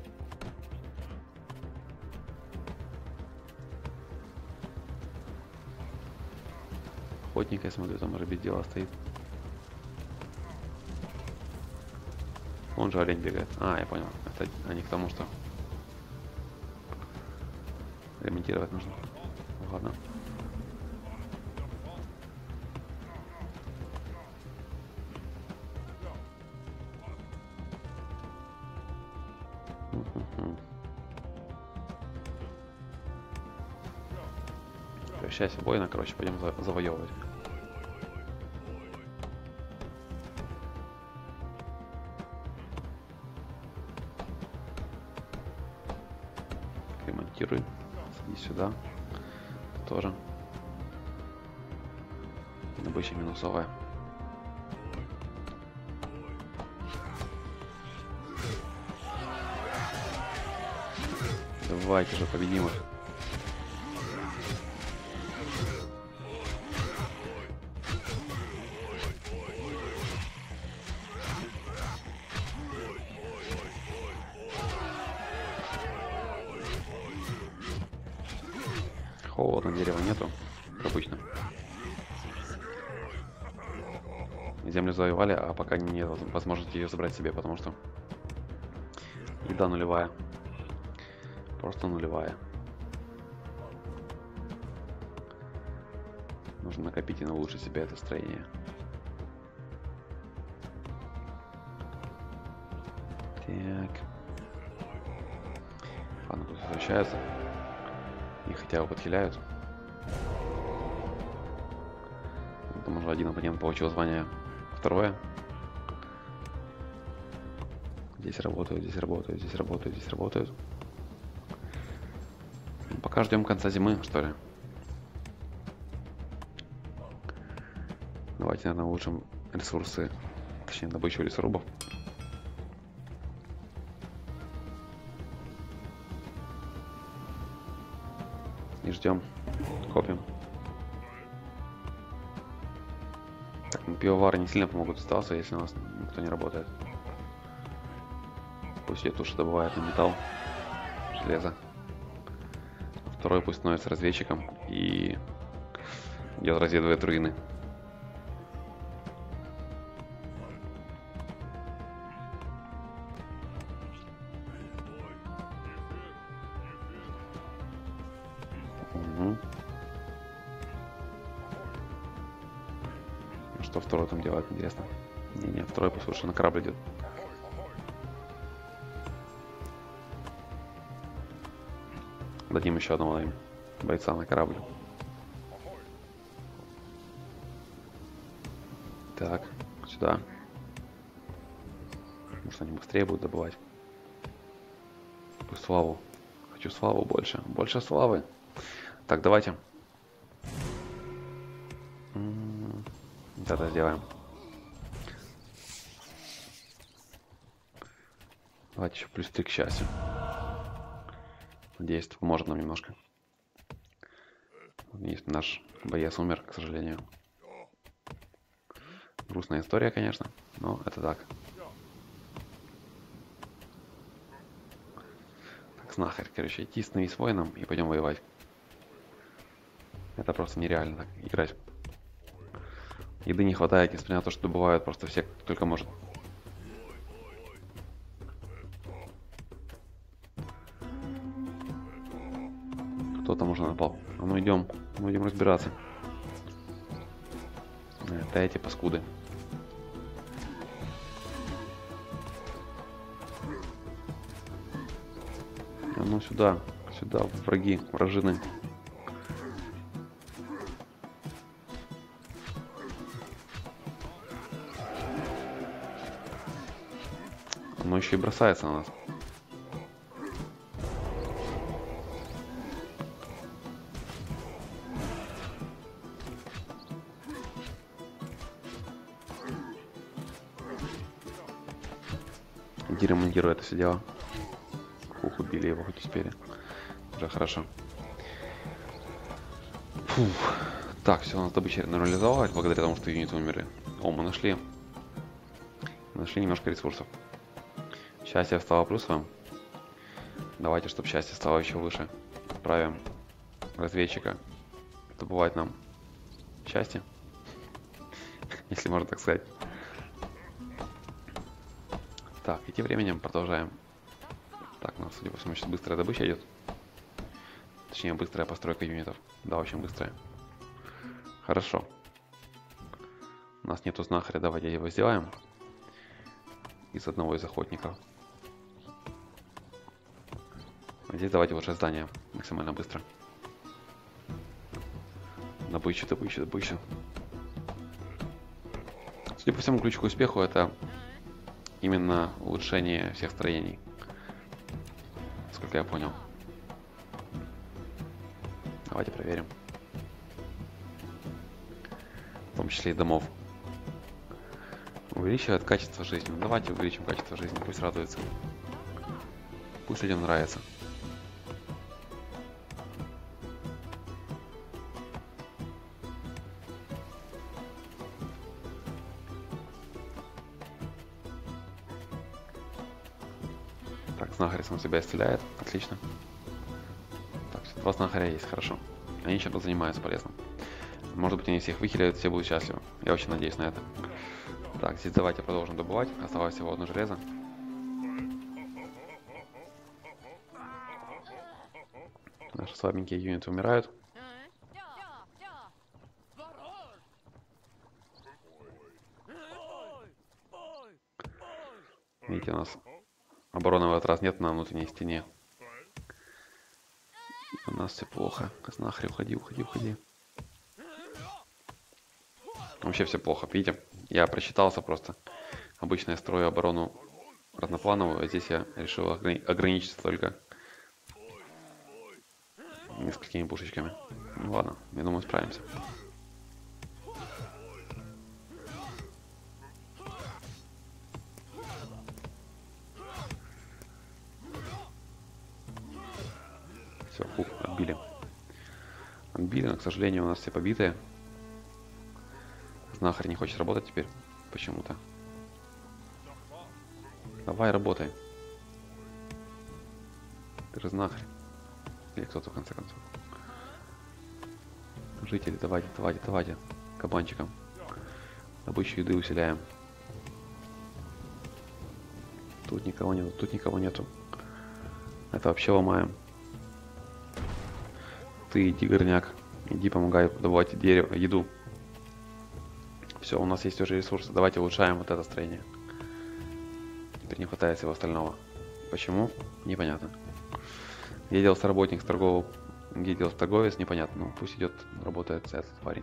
A: Охотник, я смотрю, там уже без дела стоит. Он же олень бегает. А, я понял. Это они к тому, что ремонтировать нужно. Ладно. Прощайся, воина, короче, пойдем завоевывать. Ремонтируй. Садись сюда. Тоже. Добыча минусовая. Давайте же победим их. Холодно, дерева нету, как обычно. Землю завоевали, а пока нет возможности ее забрать себе, потому что еда нулевая. Просто нулевая. Нужно накопить и улучшить себе это строение. Так. Ладно, тут возвращаются. И хотя бы подхиляют. Там уже один оппонент получил звание второе. Здесь работают, здесь работают, здесь работают, здесь работают. Пока ждем конца зимы, что ли. Давайте, наверное, улучшим ресурсы, точнее, добычу лесорубов. И ждем, копим. Так, ну, пивовары не сильно помогут остаться, если у нас никто не работает. Пусть я туша добывает на металл, железо. Второй пусть становится разведчиком и идет разведывает руины. Угу. Что второй там делает, интересно? Не, второй пусть лучше на корабль идет. Дадим еще одного бойца на корабль. Так, сюда. Может, они быстрее будут добывать. Пусть славу. Хочу славу больше. Больше славы. Так, давайте. Вот это сделаем. Давайте еще плюс 3 к счастью. Надеюсь, это поможет нам немножко. Есть наш боец умер, к сожалению. Грустная история, конечно, но это так. Так, знахарь, короче, идти, становись воином и пойдем воевать. Это просто нереально так играть. Еды не хватает, несмотря на то, что добывают просто все, кто только может. Кто там уже напал? А ну идем разбираться. Это эти паскуды. А ну сюда, враги, вражины. Оно еще и бросается на нас. Иди ремонтируй это все дело. Фух, убили его, хоть успели. Уже хорошо. Фух. Так, все, у нас добыча нормализовалась благодаря тому, что юниты умерли. О, мы нашли немножко ресурсов. Счастье стало плюсовым. Давайте, чтобы счастье стало еще выше. Отправим разведчика добывать нам счастье. Если можно так сказать. Так, и тем временем продолжаем. Так, у нас, судя по всему, сейчас быстрая добыча идет. Точнее, быстрая постройка юнитов. Да, очень быстрая. Хорошо. У нас нету знахаря, давайте его сделаем. Из одного из охотников. А здесь давайте лучше здание максимально быстро. Добыча. Судя по всему, ключ к успеху это именно улучшение всех строений. Насколько я понял. Давайте проверим. В том числе и домов. Увеличивает качество жизни. Ну, давайте увеличим качество жизни. Пусть радуется. Пусть людям нравится. Так, знахарь сам себя исцеляет. Отлично. Так, 2 знахаря есть, хорошо. Они чем-то занимаются полезным. Может быть, они всех выхиляют, все будут счастливы. Я очень надеюсь на это. Так, здесь давайте продолжим добывать. Осталось всего 1 железо. Наши слабенькие юниты умирают. Видите, у нас обороны в этот раз нет на внутренней стене. У нас все плохо. Знахарь, уходи. Вообще все плохо, видите? Я просчитался просто. Обычно я строю оборону разноплановую, а здесь я решил ограничиться только несколькими пушечками. Ну ладно, я думаю, справимся. Все, фух, отбили. Но, к сожалению, у нас все побитые. Знахарь не хочет работать теперь почему-то. Давай, работай. Ты же знахарь. Или кто-то, в конце концов. Жители, давайте. Кабанчикам. Добычу еды усиляем. Тут никого нету. Это вообще ломаем. Ты иди, горняк. Иди, помогай добывать еду. Все, у нас есть уже ресурсы. Давайте улучшаем вот это строение. Теперь не хватает всего остального. Почему? Непонятно. Где делся работник с торгового... Где делся торговец? Непонятно. Ну, пусть идет, работает этот парень.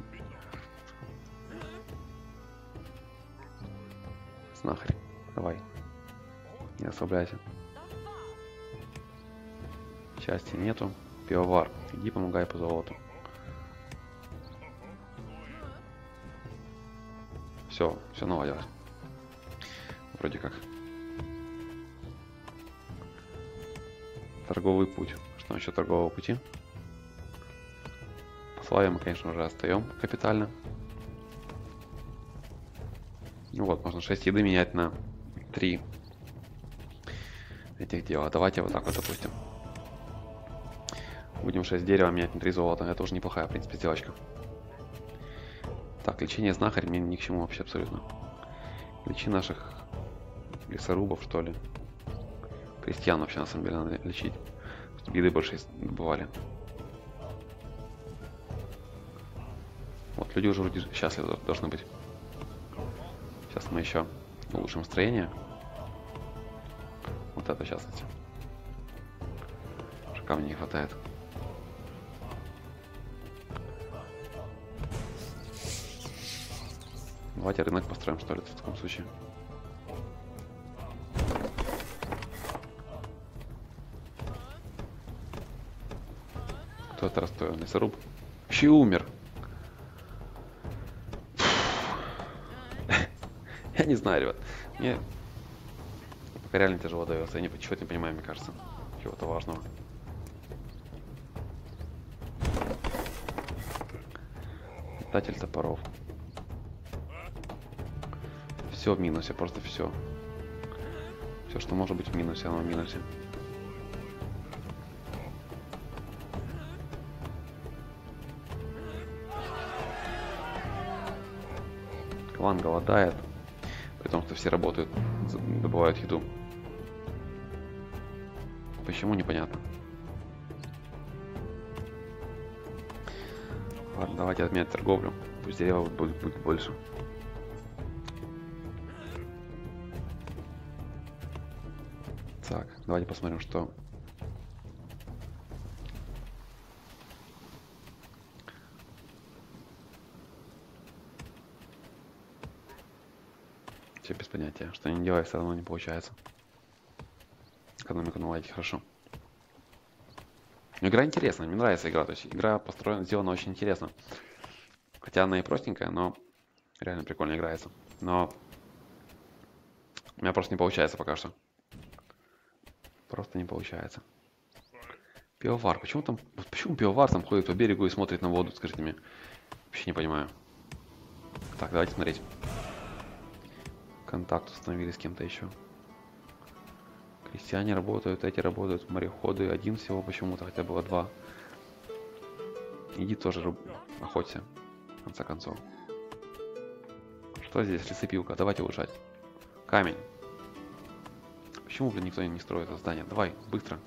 A: Знахарь. Давай. Не расслабляйся. Счастья нету. Пивовар. Иди, помогай по золоту. Все наладилось. Вроде как. Торговый путь. Что насчет торгового пути? По славе мы, конечно, уже отстаем капитально. Ну вот, можно 6 еды менять на 3 этих дела. Давайте вот так вот, допустим. Будем 6 дерева менять на 3 золота. Это уже неплохая, в принципе, сделочка. Так, лечение знахарь мне ни к чему вообще абсолютно. Лечи наших лесорубов, что ли. Крестьян вообще, на самом деле, надо лечить. Чтобы еды больше добывали. Вот, люди уже вроде счастливы должны быть. Сейчас мы еще улучшим строение. Вот это сейчас. Камней не хватает. Давайте рынок построим, что ли, в таком случае. Кто это расстроил? Лесоруб? Еще и умер. Я не знаю, ребят. Мне пока реально тяжело дается. Я чего-то не понимаю, мне кажется. Чего-то важного. Метатель топоров. Все в минусе, просто все. Все, что может быть в минусе, оно в минусе. Клан голодает. При том, что все работают, добывают еду. Почему, непонятно. Ладно, давайте отменять торговлю. Пусть дерева будет больше. Так, давайте посмотрим, что... Все без понятия. Что не делай, все равно не получается. Экономику наладить хорошо. Но игра интересная, мне нравится игра. То есть игра построена, сделана очень интересно. Хотя она и простенькая, но реально прикольно играется. Но у меня просто не получается пока что. Просто не получается. Пивовар. Почему пивовар там ходит по берегу и смотрит на воду? Скажите мне. Вообще не понимаю. Так, давайте смотреть. Контакт установили с кем-то еще. Крестьяне работают, эти работают, мореходы один всего почему-то, хотя было 2. Иди тоже охоться, в конце концов. Что здесь? Лесопилка, давайте улучшать. Камень. Почему, блин, никто не строит это здание? Давай, быстро.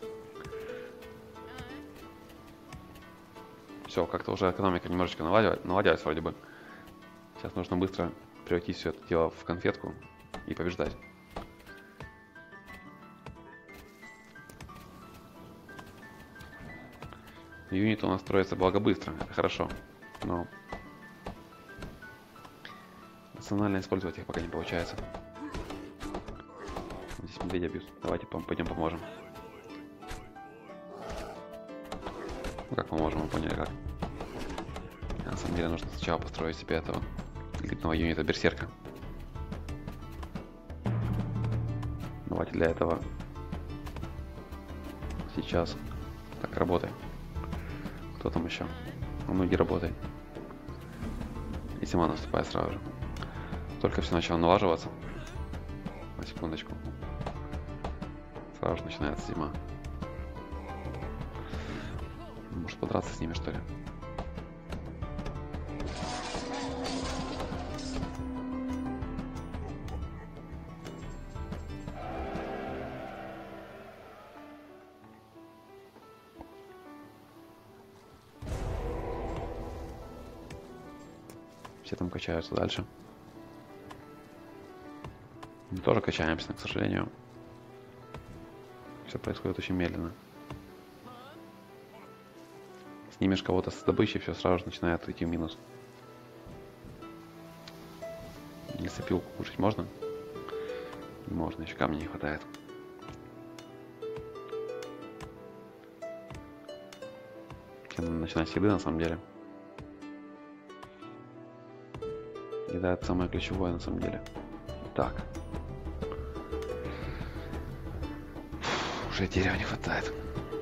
A: Все, как-то уже экономика немножечко наладилась вроде бы. Сейчас нужно быстро превратить все это дело в конфетку и побеждать. Юнит у нас строится благо быстро, это хорошо, но рационально использовать их пока не получается. Здесь медведя бьют, давайте пойдем поможем. Ну как поможем, мы поняли как. На самом деле нужно сначала построить себе этого элитного юнита берсерка. Давайте для этого сейчас так работаем. Кто там еще? Ну иди работай. И зима наступает сразу же. Только все начало налаживаться. На секундочку. Сразу же начинается зима. Может подраться с ними, что ли? Все там качаются дальше. Мы тоже качаемся, но, к сожалению. Все происходит очень медленно. Снимешь кого-то с добычей, все сразу же начинает идти в минус. Лесопилку кушать можно? Можно, еще камня не хватает. Надо начинать с еды на самом деле. Еда это самое ключевое на самом деле. Так. Уже дерева не хватает.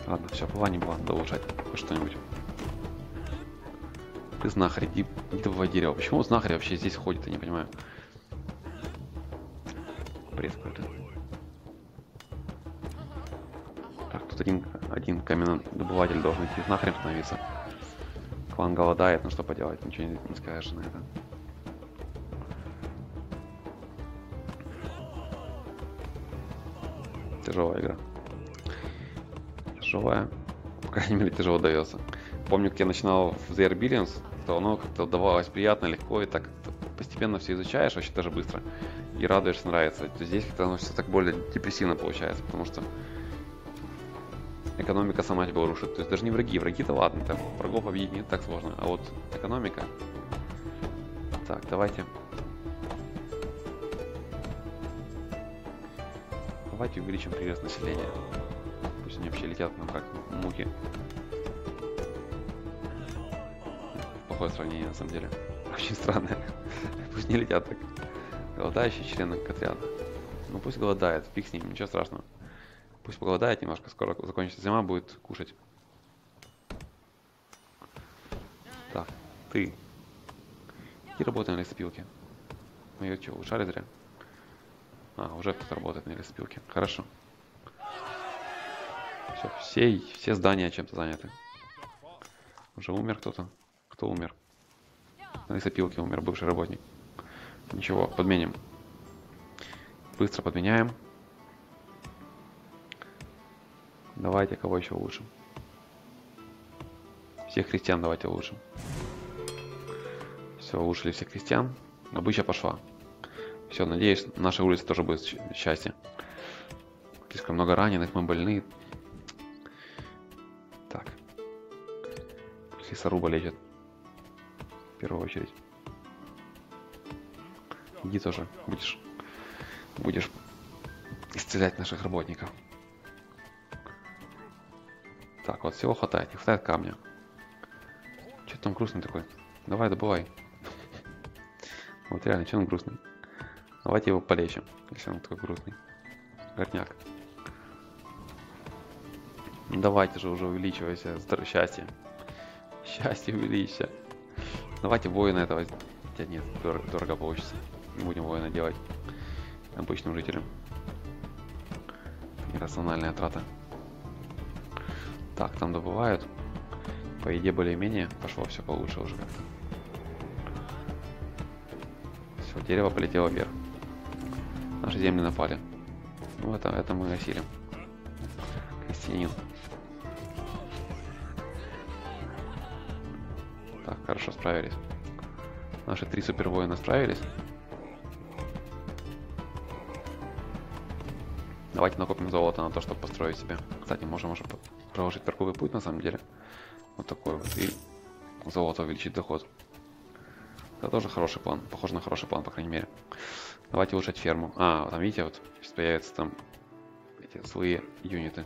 A: Ладно, все, была не была, надо улучшать хоть что-нибудь. Ты знахарь, иди добывай дерево. Почему знахарь вообще здесь ходит, я не понимаю. Бред какой-то. Так, тут один каменнодобыватель должен идти знахарем становиться. Клан голодает, ну что поделать, ничего не скажешь на это. Тяжелая игра. Тяжелая. По крайней мере, тяжело дается. Помню, как я начинал в The Air Billions, то оно как-то давалось приятно, легко, и так постепенно все изучаешь, очень даже быстро. И радуешься, нравится. То здесь как-то оно все так более депрессивно получается, потому что экономика сама тебя рушит. То есть даже не враги. Враги-то ладно, там врагов победить не так сложно. А вот экономика. Так, давайте. Давайте увеличим прирост населения. Пусть они вообще летят нам как мухи. Плохое сравнение на самом деле. Очень странное. Пусть не летят так. Голодающие члены отряда. Ну пусть голодает, фиг с ним, ничего страшного. Пусть поголодает немножко, скоро закончится зима, будет кушать. Так, ты. И работай на лесопилке. Ну ее что, улучшали зря? А, уже кто-то работает на лесопилке. Хорошо. Все здания чем-то заняты. Уже умер кто-то. Кто умер? На лесопилке умер бывший работник. Ничего, подменим. Быстро подменяем. Давайте, кого еще улучшим? Всех крестьян давайте улучшим. Все, улучшили всех крестьян. Добыча пошла. Все, надеюсь, на нашей улице тоже будет счастье. Слишком много раненых, мы больны. Так. Лесоруба лечит. В первую очередь. Иди тоже, будешь исцелять наших работников. Так, вот всего хватает, не хватает камня. Че ты там грустный такой? Давай, добывай. Вот реально, че он грустный? Давайте его полечим, если он такой грустный. Горняк. Давайте же уже увеличивайся, счастье. Счастье увеличься. Давайте воина этого. Хотя нет, дорого получится. Не будем воина делать обычным жителям. Иррациональная трата. Так, там добывают. По идее, более-менее пошло все получше уже как-то. Все, дерево полетело вверх. Наши земли напали. Ну, это мы осилим. Крестьянин. Так, хорошо справились. Наши 3 супервоина справились. Давайте накопим золото на то, чтобы построить себе. Кстати, можем уже проложить торговый путь на самом деле. Вот такой вот. И золото увеличить доход. Это тоже хороший план. Похоже на хороший план, по крайней мере. Давайте улучшать ферму. А, там видите, вот сейчас появятся там эти злые юниты.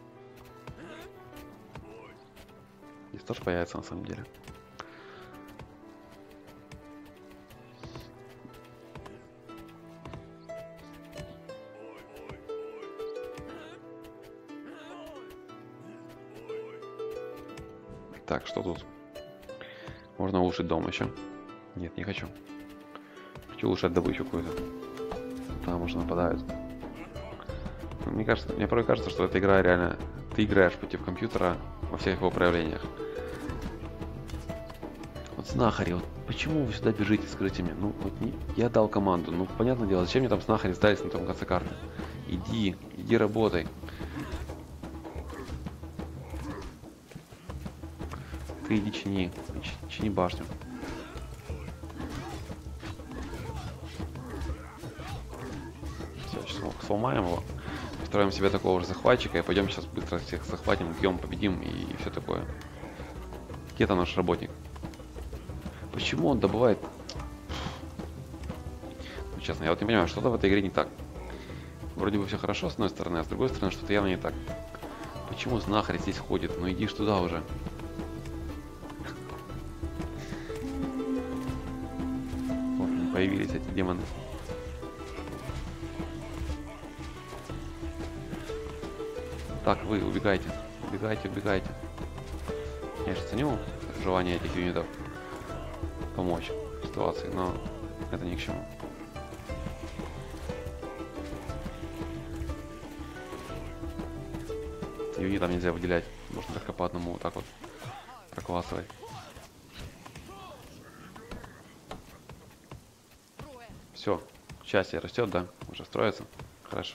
A: Здесь тоже появится на самом деле. Так, что тут? Можно улучшить дом еще. Нет, не хочу. Хочу улучшать добычу какую-то. Там уже нападают. Мне порой кажется, что эта игра реально... Ты играешь против компьютера во всех его проявлениях. Вот знахари, вот почему вы сюда бежите, скажите мне? Ну, вот я дал команду. Ну, понятное дело, зачем мне там знахари сдались на том конце карты? Иди работай. Ты иди чини башню. Все, сейчас сломаем его. Строим себе такого же захватчика и пойдем сейчас быстро всех захватим, бьем, победим и все такое. Где там наш работник? Почему он добывает? Ну, честно, я вот не понимаю, что-то в этой игре не так. Вроде бы все хорошо с одной стороны, а с другой стороны что-то явно не так. Почему знахарь здесь ходит? Ну иди ж туда уже. Вот появились эти демоны. Так, вы убегайте. Убегайте, убегайте. Я же ценю желание этих юнитов помочь в ситуации, но это ни к чему. Юнитам нельзя выделять, можно только по одному вот так вот проклассывать. Все, счастье растет, да? Уже строится. Хорошо.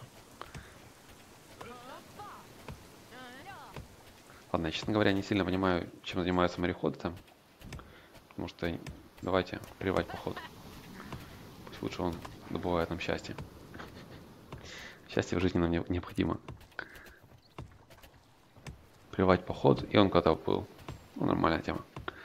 A: Ладно, я, честно говоря, не сильно понимаю, чем занимаются мореходы там. Потому что давайте плевать поход. Пусть лучше он добывает нам счастье. Счастье в жизни нам необходимо. Плевать поход, и он куда-то уплыл. Ну, нормальная тема.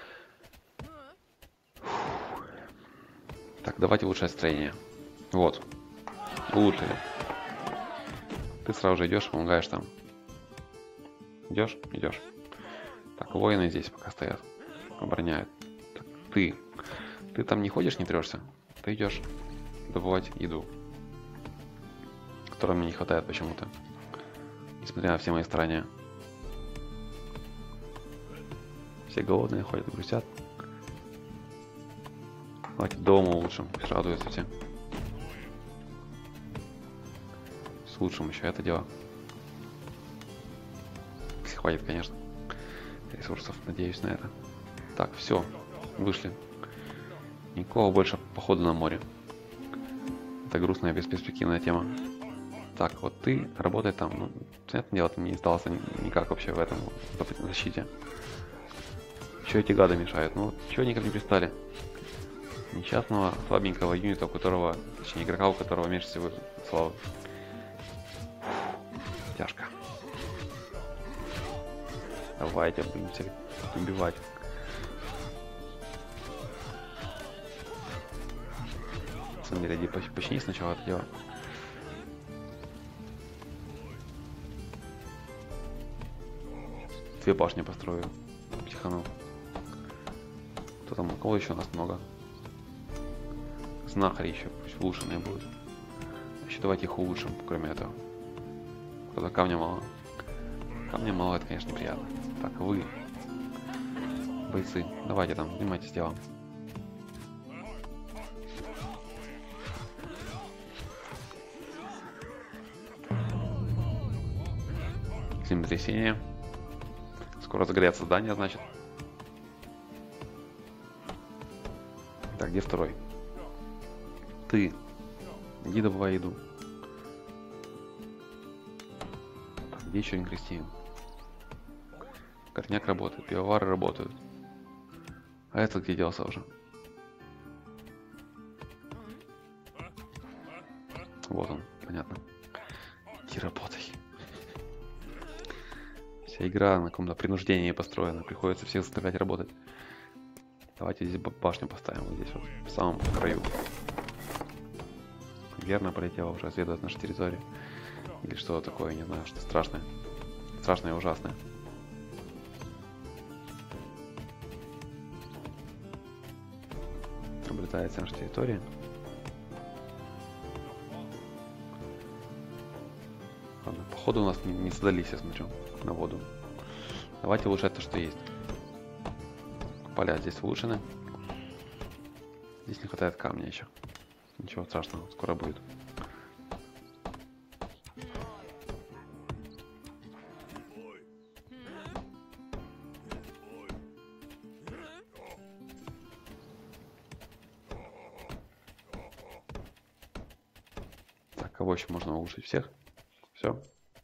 A: Так, давайте улучшать строение. Вот. Улучшили. Ты сразу же идешь, помогаешь там. Идешь? Идешь. Так, воины здесь пока стоят. Обороняют. Так, ты. Ты там не ходишь, не трешься? Ты идешь добывать еду. Которой мне не хватает почему-то. Несмотря на все мои старания. Все голодные ходят, грустят. Давайте дома улучшим. Радуются все. С лучшим еще это дело. Если хватит, конечно, ресурсов. Надеюсь на это. Так, все. Вышли. Никакого больше похода на море. Это грустная, бесперспективная тема. Так, вот ты работай там. Ну, понятное дело, ты мне не сдался никак вообще в этом защите. Че эти гады мешают? Ну, чего никак не пристали? Несчастного, слабенького юнита, у которого, точнее, игрока, у которого меньше всего славы. Тяжко. Давайте будем всех убивать. На самом деле, иди почини сначала это дело. Две башни построю. Психанул. Кто там? У кого еще у нас много? Знахари еще, пусть улучшенные будут. Еще давайте их улучшим, кроме этого. Когда камня мало. Камня мало, это, конечно, неприятно. Так, вы, бойцы, давайте там, занимайтесь делом. Землетрясение. Скоро загорятся здания, значит. Так, где второй? Ты. Иди добывай еду. Так, где еще один крестьянин? Корняк работает, пивовары работают. А этот где делся уже? Вот он, понятно. Иди работай. Вся игра на каком-то принуждении построена. Приходится всех заставлять работать. Давайте здесь башню поставим. Вот здесь вот, в самом краю. Верно полетела уже разведывать нашу территорию. Или что такое, не знаю, что страшное. Страшное и ужасное. Наблюдается наша территория. Ладно, походу у нас не сдались, я смотрю, на воду. Давайте улучшать то, что есть. Поля здесь улучшены. Здесь не хватает камня еще. Ничего страшного, скоро будет. Так, кого еще можно улучшить? Всех? Все.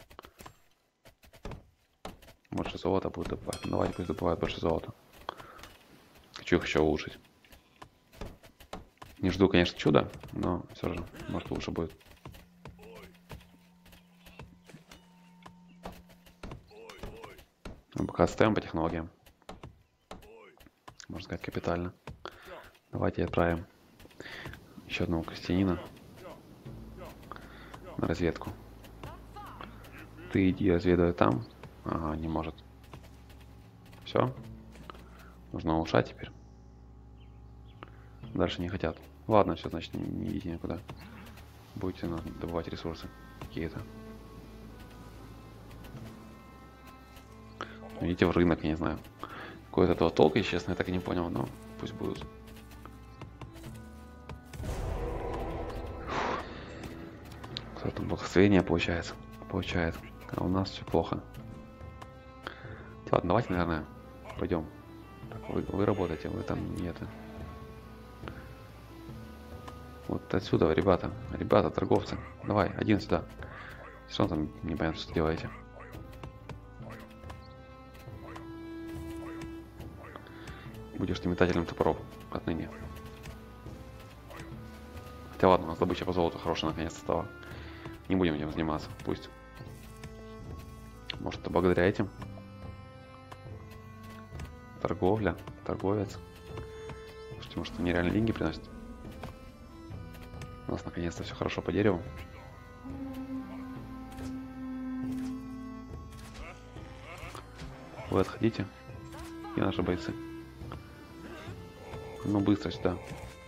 A: Больше золота будет добывать. Давайте пусть добывают больше золота. Хочу их еще улучшить. Не жду, конечно, чуда, но все же, может, лучше будет. Мы пока отстаем по технологиям. Можно сказать, капитально. Давайте отправим еще одного крестьянина на разведку. Ты иди разведывай там. Ага, не может. Все. Нужно улучшать теперь. Дальше не хотят. Ладно, все, значит, не идите никуда. Будете добывать ресурсы какие-то. Идите в рынок, я не знаю. Какой-то этого толк, если честно, я так и не понял, но пусть будут. Кто-то благословение получается. А у нас все плохо. Ладно, давайте, наверное, пойдем. Так, вы работаете, вы там нет. Вот отсюда, ребята, торговцы. Давай, один сюда. Что там, непонятно, что делаете. Будешь ты метателем топоров отныне. Хотя ладно, у нас добыча по золоту хорошая наконец-то стала. Не будем этим заниматься, пусть. Может, это благодаря этим? Торговля, торговец. Слушайте, может, они реально деньги приносят? У нас наконец-то все хорошо по дереву. Вы отходите. И наши бойцы. Ну быстро сюда.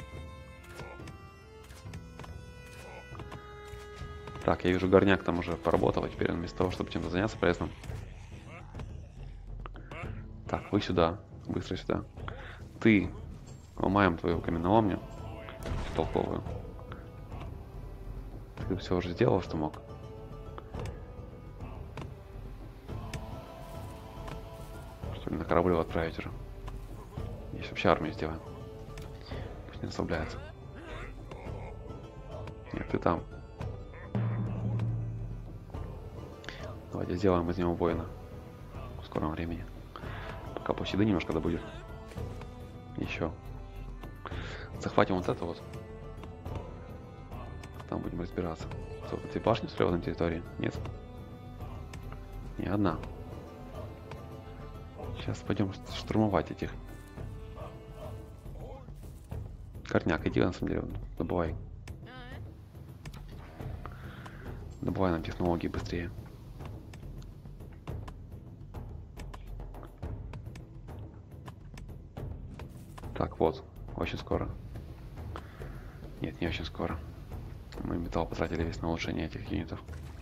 A: Так, я вижу, горняк там уже поработал, а теперь он вместо того, чтобы чем-то заняться полезным. Так, вы сюда. Быстро сюда. Ты. Ломаем твою каменоломню. Толковую. Ты все уже сделал, что мог. Что ли, на корабль его отправить уже. Здесь вообще армию сделаем. Пусть не расслабляется. Нет, ты там. Давайте сделаем из него воина. В скором времени. Пока площади немножко добудет. Еще. Захватим вот это вот. Там будем разбираться. Сколько ты башни строил на территории? Нет? Не одна. Сейчас пойдем штурмовать этих. Горняк, иди на самом деле, добывай. Добывай нам технологии быстрее. Так, вот, очень скоро. Нет, не очень скоро. Мы металл потратили весь на улучшение этих юнитов.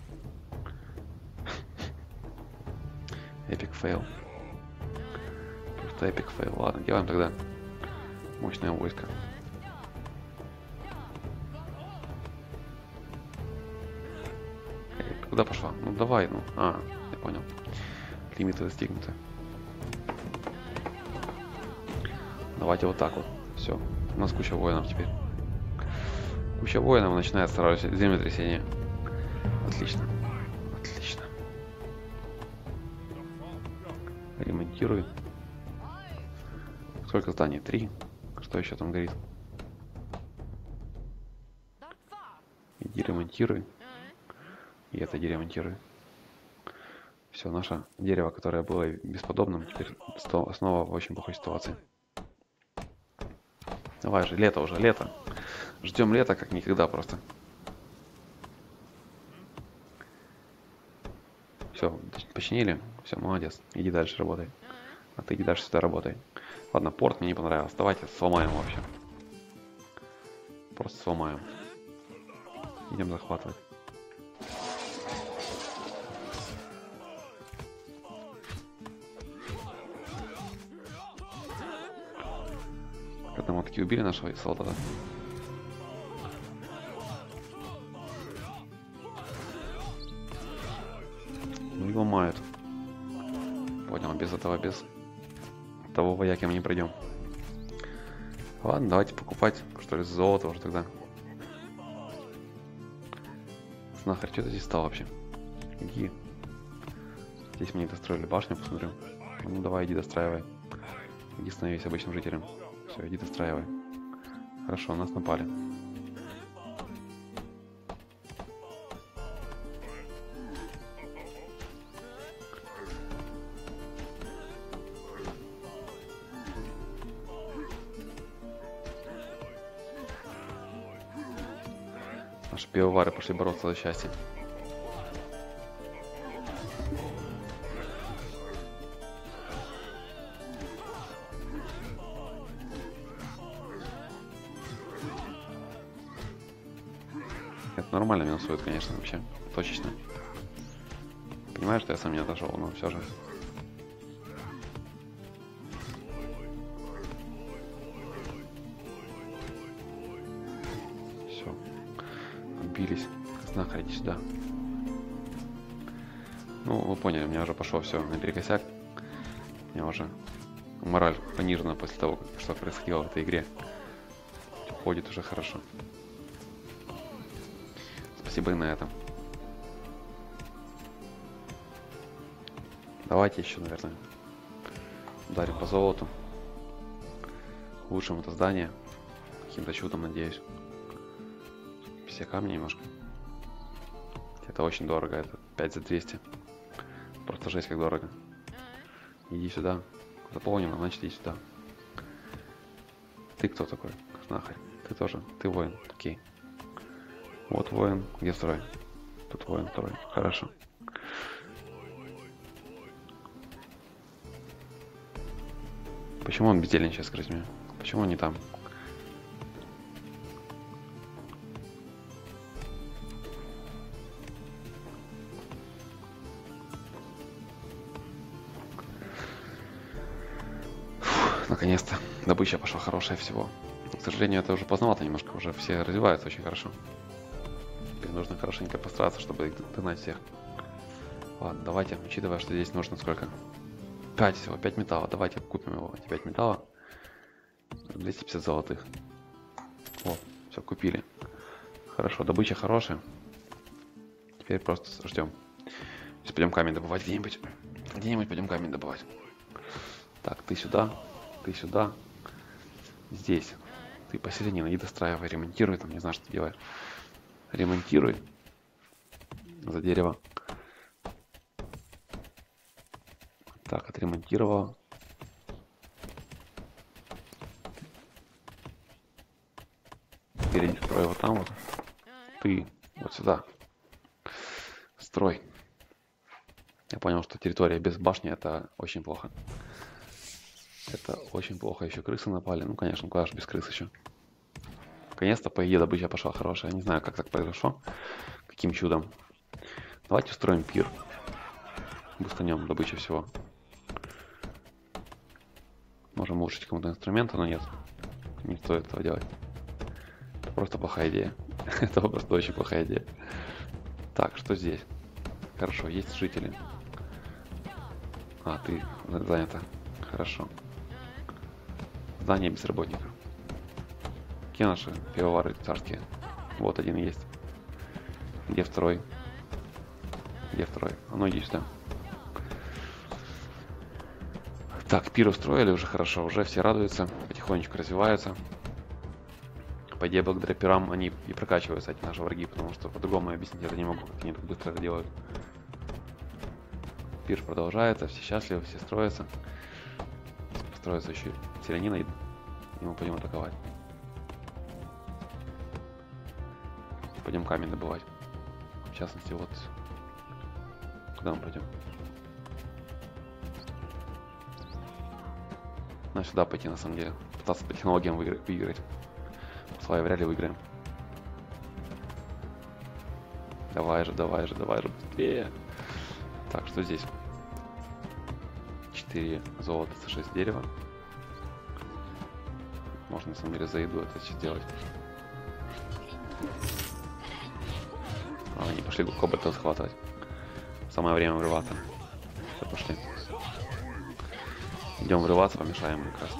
A: Эпик фейл. Просто эпик фейл. Ладно, делаем тогда мощное войско. Куда пошла? Ну давай, ну. А, я понял. Лимиты достигнуты. Давайте вот так вот. Все. У нас куча воинов теперь. Куча воинов, начинает сразу землетрясение. Отлично. Отлично. Ремонтируй. Сколько зданий? 3. Что еще там горит? Иди ремонтируй. И это иди ремонтируй. Все, наше дерево, которое было бесподобным, теперь снова в очень плохой ситуации. Давай же, лето уже, лето. Ждем лета как никогда просто. Все, починили. Все, молодец. Иди дальше работай. А ты иди дальше сюда работай. Ладно, порт мне не понравился. Давайте сломаем вообще. Просто сломаем. Идем захватывать. Когда мы таки убили нашего солдата. Ну его мают. Понял, без этого, без того вояки мы не пройдем. Ладно, давайте покупать, что ли, золото уже тогда. Знахарь, что ты здесь стал вообще? Иди. Здесь мы не достроили башню, посмотрю. Ну давай, иди достраивай. Иди становись обычным жителем. Все, иди достраивай. Хорошо, нас напали. Наши пивовары пошли бороться за счастье. Это нормально минусует, конечно, вообще. Точечно. Понимаешь, что я сам не отошел, но все же. купились. Нахрен иди сюда. Ну, вы поняли, у меня уже пошло все наперекосяк. У меня уже мораль понижена после того, что происходило в этой игре. Ходит уже хорошо. Спасибо и на этом. Давайте еще, наверное, ударим по золоту. Улучшим это здание. Каким-то чудом, надеюсь. Все камни немножко. Это очень дорого, это 5 за 200. Просто жесть как дорого. Иди сюда. Заполнено, значит иди сюда. Ты кто такой? Нахрен. Ты тоже. Ты воин. Окей. Вот воин. Где второй? Тут воин второй. Хорошо. Почему он бездельничает, скажите мне? Почему он не там? Наконец-то добыча пошла хорошая всего. К сожалению, это уже поздновато немножко, уже все развиваются очень хорошо. Теперь нужно хорошенько постараться, чтобы их догнать всех. Ладно, давайте, учитывая, что здесь нужно сколько? 5 всего, 5 металла. Давайте купим его. 5 металла. 250 золотых. О, все, купили. Хорошо, добыча хорошая. Теперь просто ждем. Сейчас пойдем камень добывать где-нибудь. Где-нибудь пойдем камень добывать. Так, ты сюда. Ты сюда. Здесь. Ты посередине, иди достраивай, ремонтируй, там не знаю, что делать. Ремонтируй. За дерево. Так, отремонтировал. Впереди строй вот там вот. Ты вот сюда. Строй. Я понял, что территория без башни это очень плохо. Это очень плохо. Еще крысы напали. Ну, конечно, куда же без крыс еще. Наконец-то, по идее, добыча пошла хорошая. Не знаю, как так произошло. Каким чудом. Давайте устроим пир. Бустанем добычу всего. Можем улучшить кому-то инструменты, но нет. Не стоит этого делать. Это просто плохая идея. Это просто очень плохая идея. Так, что здесь? Хорошо, есть жители. А, ты занята. Хорошо. Здание без работников. Какие наши пивовары царские? Вот один есть. Где второй? Где второй? А ну иди сюда. Так, пир устроили уже хорошо. Уже все радуются. Потихонечку развиваются. По идее, благодаря пирам они и прокачиваются, эти наши враги, потому что по-другому я объяснить это не могу, как они так быстро это делают. Пир продолжается, все счастливы, все строятся. Строится еще селянина, и мы пойдем атаковать. Пойдем камень добывать. В частности, вот куда мы пойдем? Надо сюда пойти, на самом деле. Пытаться по технологиям выиграть. Слава, вряд ли выиграем. Давай же, быстрее. Так, что здесь? 4 золота, 6 дерева. Можно, на самом деле, за еду это сделать. Они пошли кобальтов схватывать. Самое время врываться. Все, пошли. Идем врываться, помешаем как раз.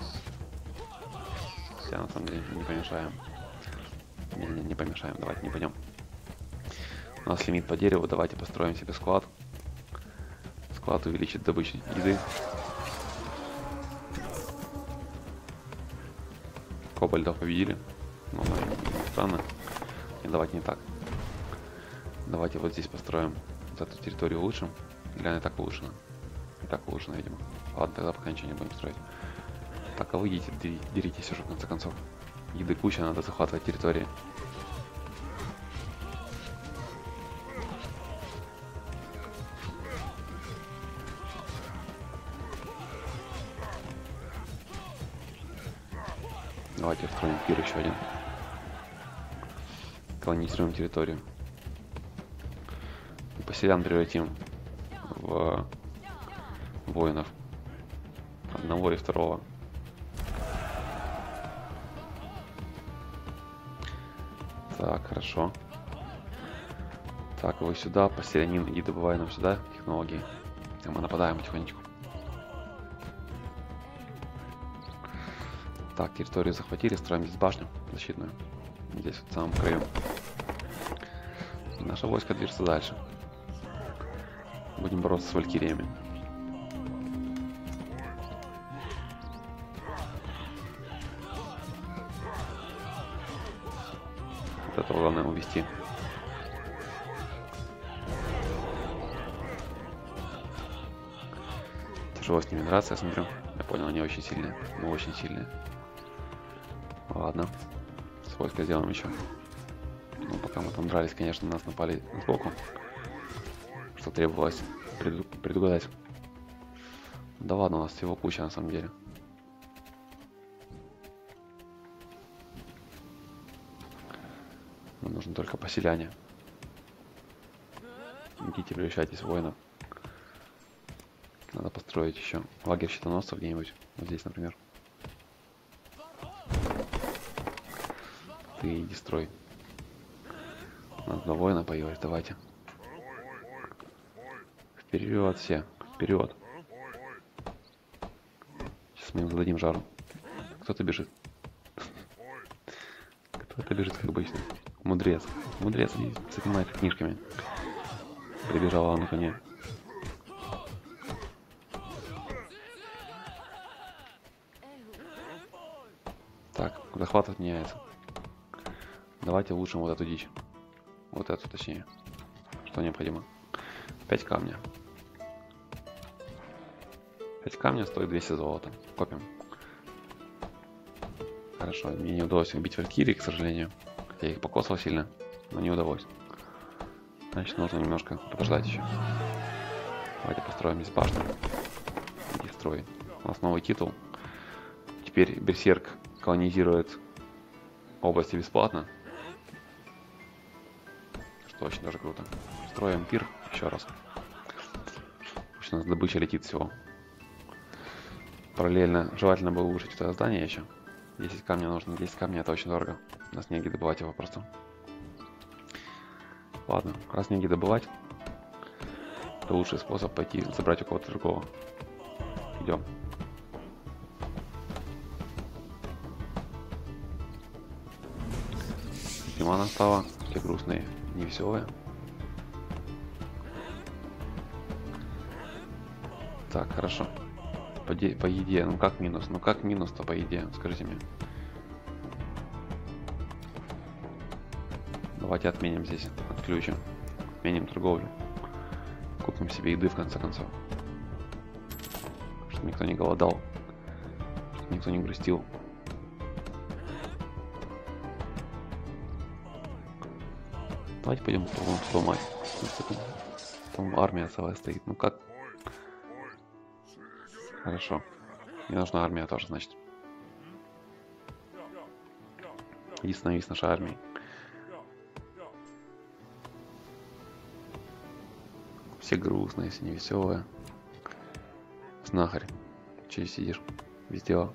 A: Хотя, на самом деле, не помешаем. Не помешаем, давайте не пойдем. У нас лимит по дереву, давайте построим себе склад. Склад увеличит добычу еды. Кобальдов победили. Ну, странно. И давайте не так. Давайте вот здесь построим вот эту территорию улучшим. Или она и так улучшена? И так улучшена, видимо. Ладно, тогда пока ничего не будем строить. Так, а вы идите, деритесь уже в конце концов. Еды куча, надо захватывать территории. Давайте устроим пир еще один. Колонизируем территорию. И поселян превратим в воинов. Одного и второго. Так, хорошо. Так, вы сюда, поселянин, и добывай нам сюда технологии. И мы нападаем потихонечку. Так, территорию захватили, строим здесь башню защитную. Здесь вот в самом краю. И наше войско движется дальше. Будем бороться с валькириями. Вот этого главное увести. Тяжело с ними драться, я смотрю. Я понял, они очень сильные. Ну, очень сильные. Ладно. С войска сделаем еще. Ну, пока мы там дрались, конечно, нас напали сбоку. Что требовалось предугадать. Да ладно, у нас всего куча на самом деле. Нам нужно только поселяне. Идите, превращайтесь в воинов. Надо построить еще лагерь щитоносцев где-нибудь. Вот здесь, например. Ты иди строй. Надо два воина появилось, давайте. Вперед все, вперед. Сейчас мы им зададим жару. Кто-то бежит. Кто-то бежит, как обычно. Мудрец. Мудрец занимается книжками. Прибежала он на коне. Так, захватывать меняется. Давайте улучшим вот эту дичь. Вот эту, точнее. Что необходимо? 5 камня. 5 камня стоит 200 золота. Копим. Хорошо, мне не удалось убить валькирии, к сожалению. Я их покосал сильно, но не удалось. Значит, нужно немножко подождать еще. Давайте построим здесь башню. Иди строй. У нас новый титул. Теперь Берсерк колонизирует области бесплатно. Что очень даже круто. Строим пир еще раз. Пусть у нас добыча летит всего. Параллельно желательно было улучшить это здание еще. 10 камней нужно. 10 камней это очень дорого. У нас негде добывать его просто. Ладно, раз негде добывать, то лучший способ пойти забрать у кого-то другого. Идем. Зима настала, все грустные, невеселые. Так, хорошо. По еде, ну как минус? Ну как минус-то по еде? Скажите мне. Давайте отменим здесь, отключим. Отменим торговлю. Купим себе еды в конце концов. Чтобы никто не голодал. Чтобы никто не грустил. Давайте пойдем сломать. Там армия целая стоит. Ну как? Хорошо. Мне нужна армия тоже, значит. Иди становись нашей армией. Все грустные, все невеселые. Знахарь. Че сидишь? Без дела.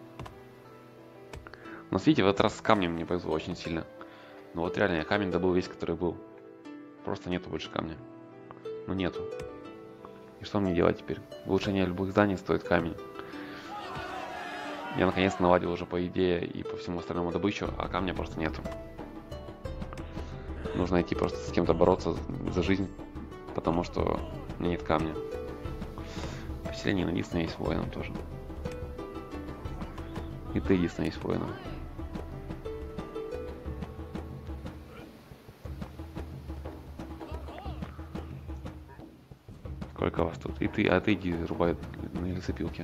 A: Но видите, в этот раз с камнем мне повезло очень сильно. Ну вот реально, я камень добыл весь, который был. Просто нету больше камня. Ну нету. И что мне делать теперь? Улучшение любых зданий стоит камень. Я наконец-то наладил уже по идее и по всему остальному добычу, а камня просто нету. Нужно идти просто с кем-то бороться за жизнь, потому что у меня нет камня. Поселение единственное есть воином тоже. И ты единственное есть воином. Сколько вас тут? И ты, а ты иди рубай на лесопилке.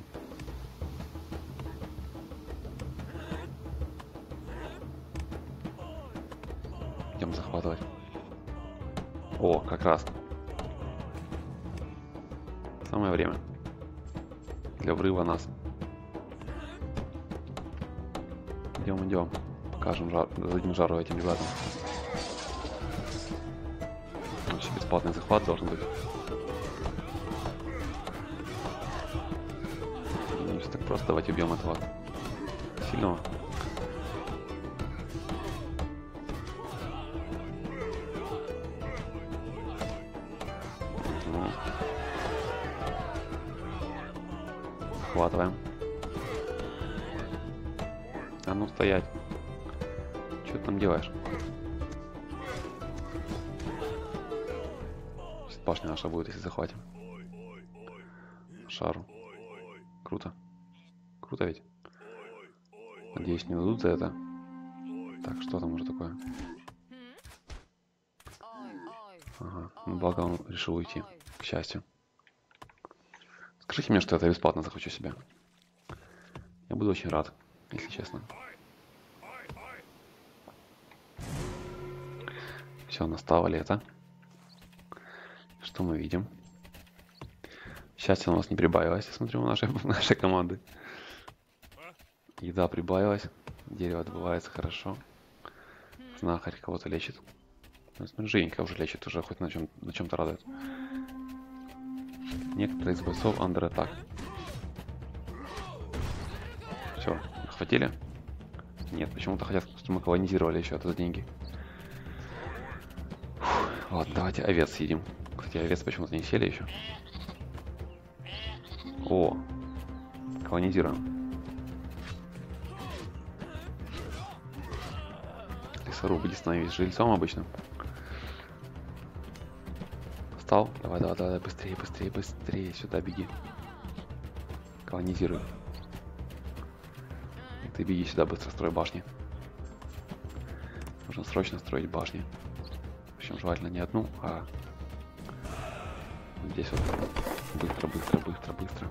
A: Идем захватывать. О, как раз. Самое время. Для врыва нас. Идем, идем. Покажем жар, дадим жару этим ребятам. Вообще бесплатный захват должен быть. Не все так просто. Давайте убьем этого сильного. Захватываем. А ну стоять. Что ты там делаешь? Сейчас башня наша будет, если захватим. Шару. Круто. Круто ведь? Надеюсь, не дадут за это. Так, что там уже такое? Ага, ну, благо он решил уйти, к счастью. Скажите мне, что это бесплатно захвачу себя. Я буду очень рад, если честно. Все, настало лето. Что мы видим? Счастье у нас не прибавилось, я смотрю, у нашей команды. Еда прибавилась. Дерево добывается хорошо. Знахарь кого-то лечит. Живенько уже лечит, уже хоть на чем-то радует. Некоторые из бойцов under attack. Все, хватили? Нет, почему-то хотят, чтобы мы колонизировали еще это за деньги. Фух, ладно, давайте овец съедим. Кстати, овец почему-то не сели еще. О, колонизируем. Лесоруб, иди становись жильцом обычным. Встал? Давай, давай, давай, быстрее, быстрее, быстрее. Сюда беги. Колонизируй. И ты беги сюда, быстро строй башни. Нужно срочно строить башни. Причем желательно не одну, а здесь вот быстро, быстро, быстро, быстро.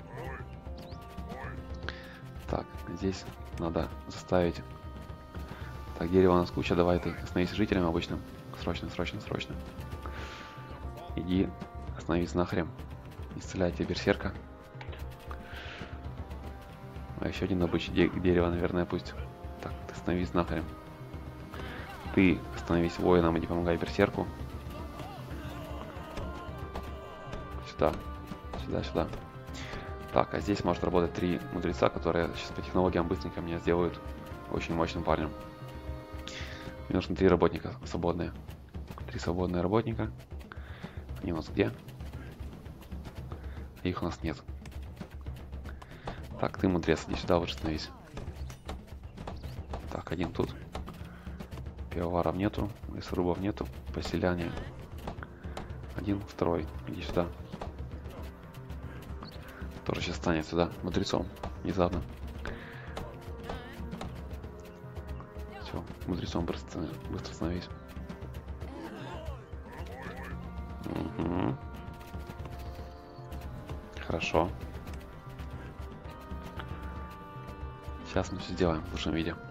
A: Так, здесь надо заставить. Так, дерево у нас куча, давай ты становись жителем обычным. Срочно, срочно, срочно. Иди, остановись нахрен. Исцеляйте берсерка. А еще один добычий дерева, наверное, пусть. Так, ты становись нахрен. Ты становись воином, иди помогай берсерку. Сюда, сюда, сюда. Так, а здесь может работать 3 мудреца, которые сейчас по технологиям быстренько меня сделают очень мощным парнем. Мне нужно 3 работника свободные. 3 свободные работника. Они у нас где? Их у нас нет. Так, ты, мудрец, иди сюда, лучше становись. Так, один тут. Пивоваров нету, лесорубов нету, поселяне. Один, второй, иди сюда. Тоже сейчас станет сюда мудрецом внезапно. Все, мудрецом быстро становись. Угу. Хорошо. Сейчас мы все сделаем в лучшем виде.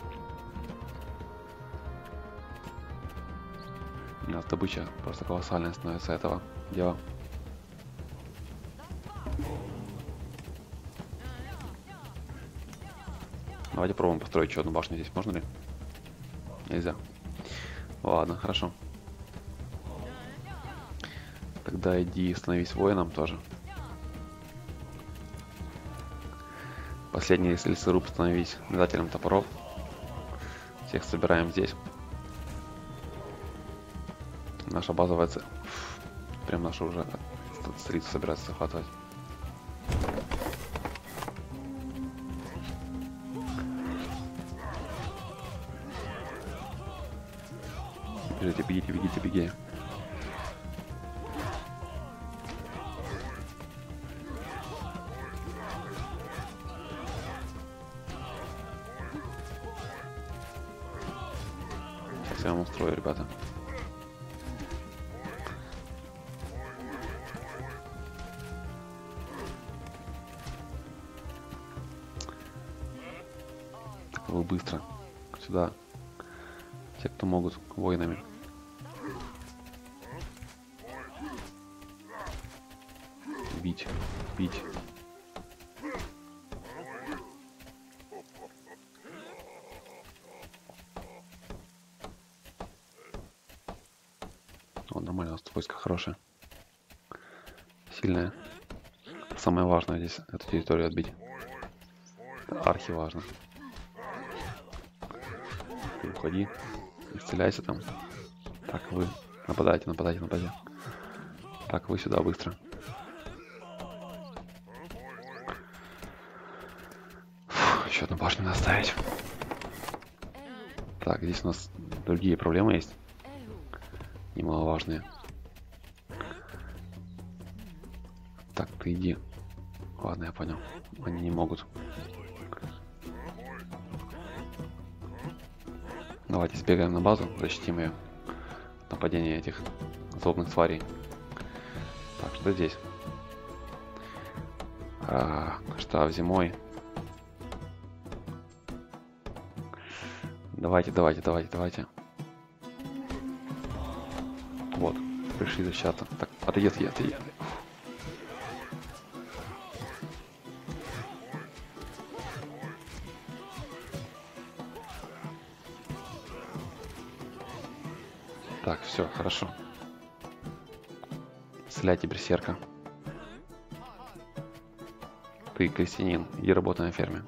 A: У нас добыча просто колоссальная становится этого дела. Давайте пробуем построить еще одну башню здесь. Можно ли? Нельзя. Ладно, хорошо. Тогда иди становись воином тоже. Последний лесоруб становись метателем топоров. Всех собираем здесь. Наша базовая цель. Прям наша уже столицу собирается захватывать. Бегите, бегите, бегите, бегите. Сейчас я вам устрою, ребята. Так, вы быстро сюда. Те, кто могут, воинами. Бить, бить. О, нормально, у нас войско хорошее. Сильное. Самое важное здесь эту территорию отбить. Архи важно. Ты уходи. Исцеляйся там. Так, вы нападайте, нападайте, нападайте. Так, вы сюда быстро. еще одну башню надо ставить. Так, здесь у нас другие проблемы есть. Немаловажные. Так, ты иди. Ладно, я понял. Они не могут. Давайте сбегаем на базу, защитим ее от нападения этих злобных тварей. Так, что здесь? Штраф зимой. Давайте. Вот, пришли защищаться. Так, отойди. Так, все, хорошо. Стреляйте, берсерка. Ты крестьянин, иди работай на ферме.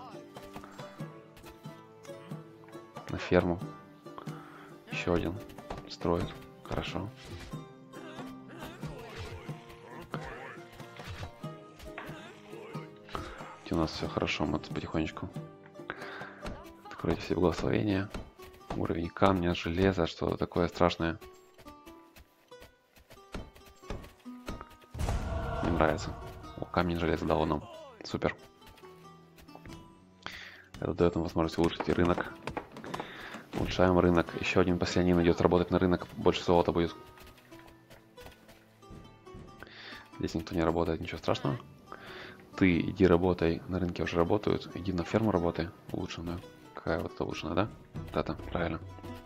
A: На ферму. Еще один строит. Хорошо. У нас все хорошо, мы тут потихонечку. Откройте все благословения. Уровень камня, железа, что такое страшное. Мне нравится. О, камень, железо дало нам. Супер. Это дает нам возможность улучшить рынок. Улучшаем рынок. Еще один поселянин идет работать на рынок. Больше золота будет. Здесь никто не работает, ничего страшного. Ты иди работай. На рынке уже работают. Иди на ферму работай. Улучшенную. Какая вот эта улучшенная, да? Вот это, правильно.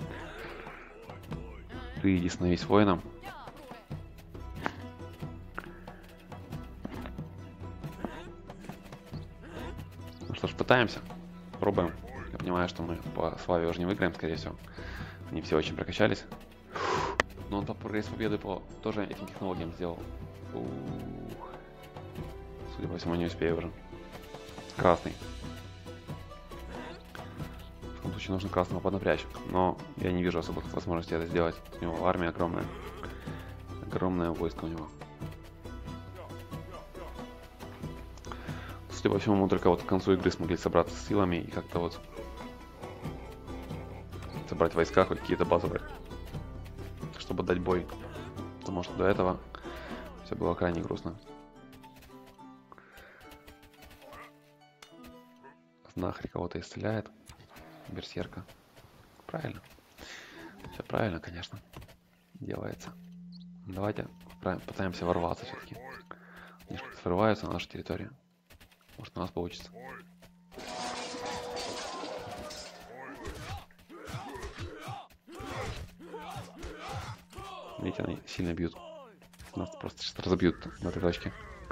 A: Ты иди становись воином. Ну что ж, пытаемся. Пробуем. Я понимаю, что мы по славе уже не выиграем, скорее всего. Они все очень прокачались. Но он по прогресс победы по тоже этим технологиям сделал. Судя по всему, не успею уже. Красный. В таком случае нужно красного поднапрячь. Но я не вижу особых возможностей это сделать. У него армия огромная. Огромное войско у него. Судя по всему, мы только вот к концу игры смогли собраться с силами и как-то вот собрать войска хоть какие-то базовые, чтобы дать бой. Потому что до этого все было крайне грустно. Нахрен кого-то исцеляет. Берсерка. Правильно. Все правильно, конечно. Делается. Давайте пытаемся ворваться все-таки. Они что-то врываются на нашу территорию. Может, у нас получится. Видите, они сильно бьют. Нас просто сейчас разобьют в этой точке.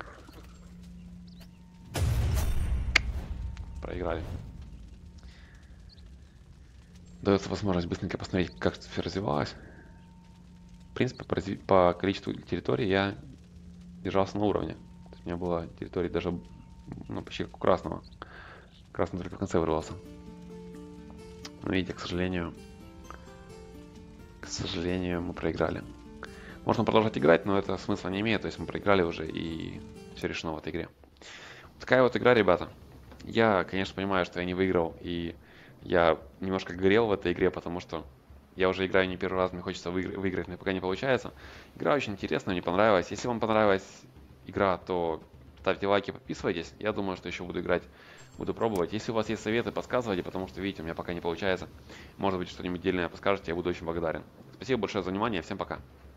A: Проиграли. Дается возможность быстренько посмотреть, как все развивалось. В принципе, по количеству территорий я держался на уровне. То есть у меня было территорий даже почти как у красного. Красный только в конце вырвался. Но видите, к сожалению, мы проиграли. Можно продолжать играть, но это смысла не имеет. То есть мы проиграли уже и все решено в этой игре. Такая вот игра, ребята. Я, конечно, понимаю, что я не выиграл, и я немножко горел в этой игре, потому что я уже играю не первый раз, мне хочется выиграть, но пока не получается. Игра очень интересная, мне понравилась. Если вам понравилась игра, то ставьте лайки, подписывайтесь. Я думаю, что еще буду играть, буду пробовать. Если у вас есть советы, подсказывайте, потому что, видите, у меня пока не получается. Может быть, что-нибудь дельное подскажете, я буду очень благодарен. Спасибо большое за внимание, всем пока.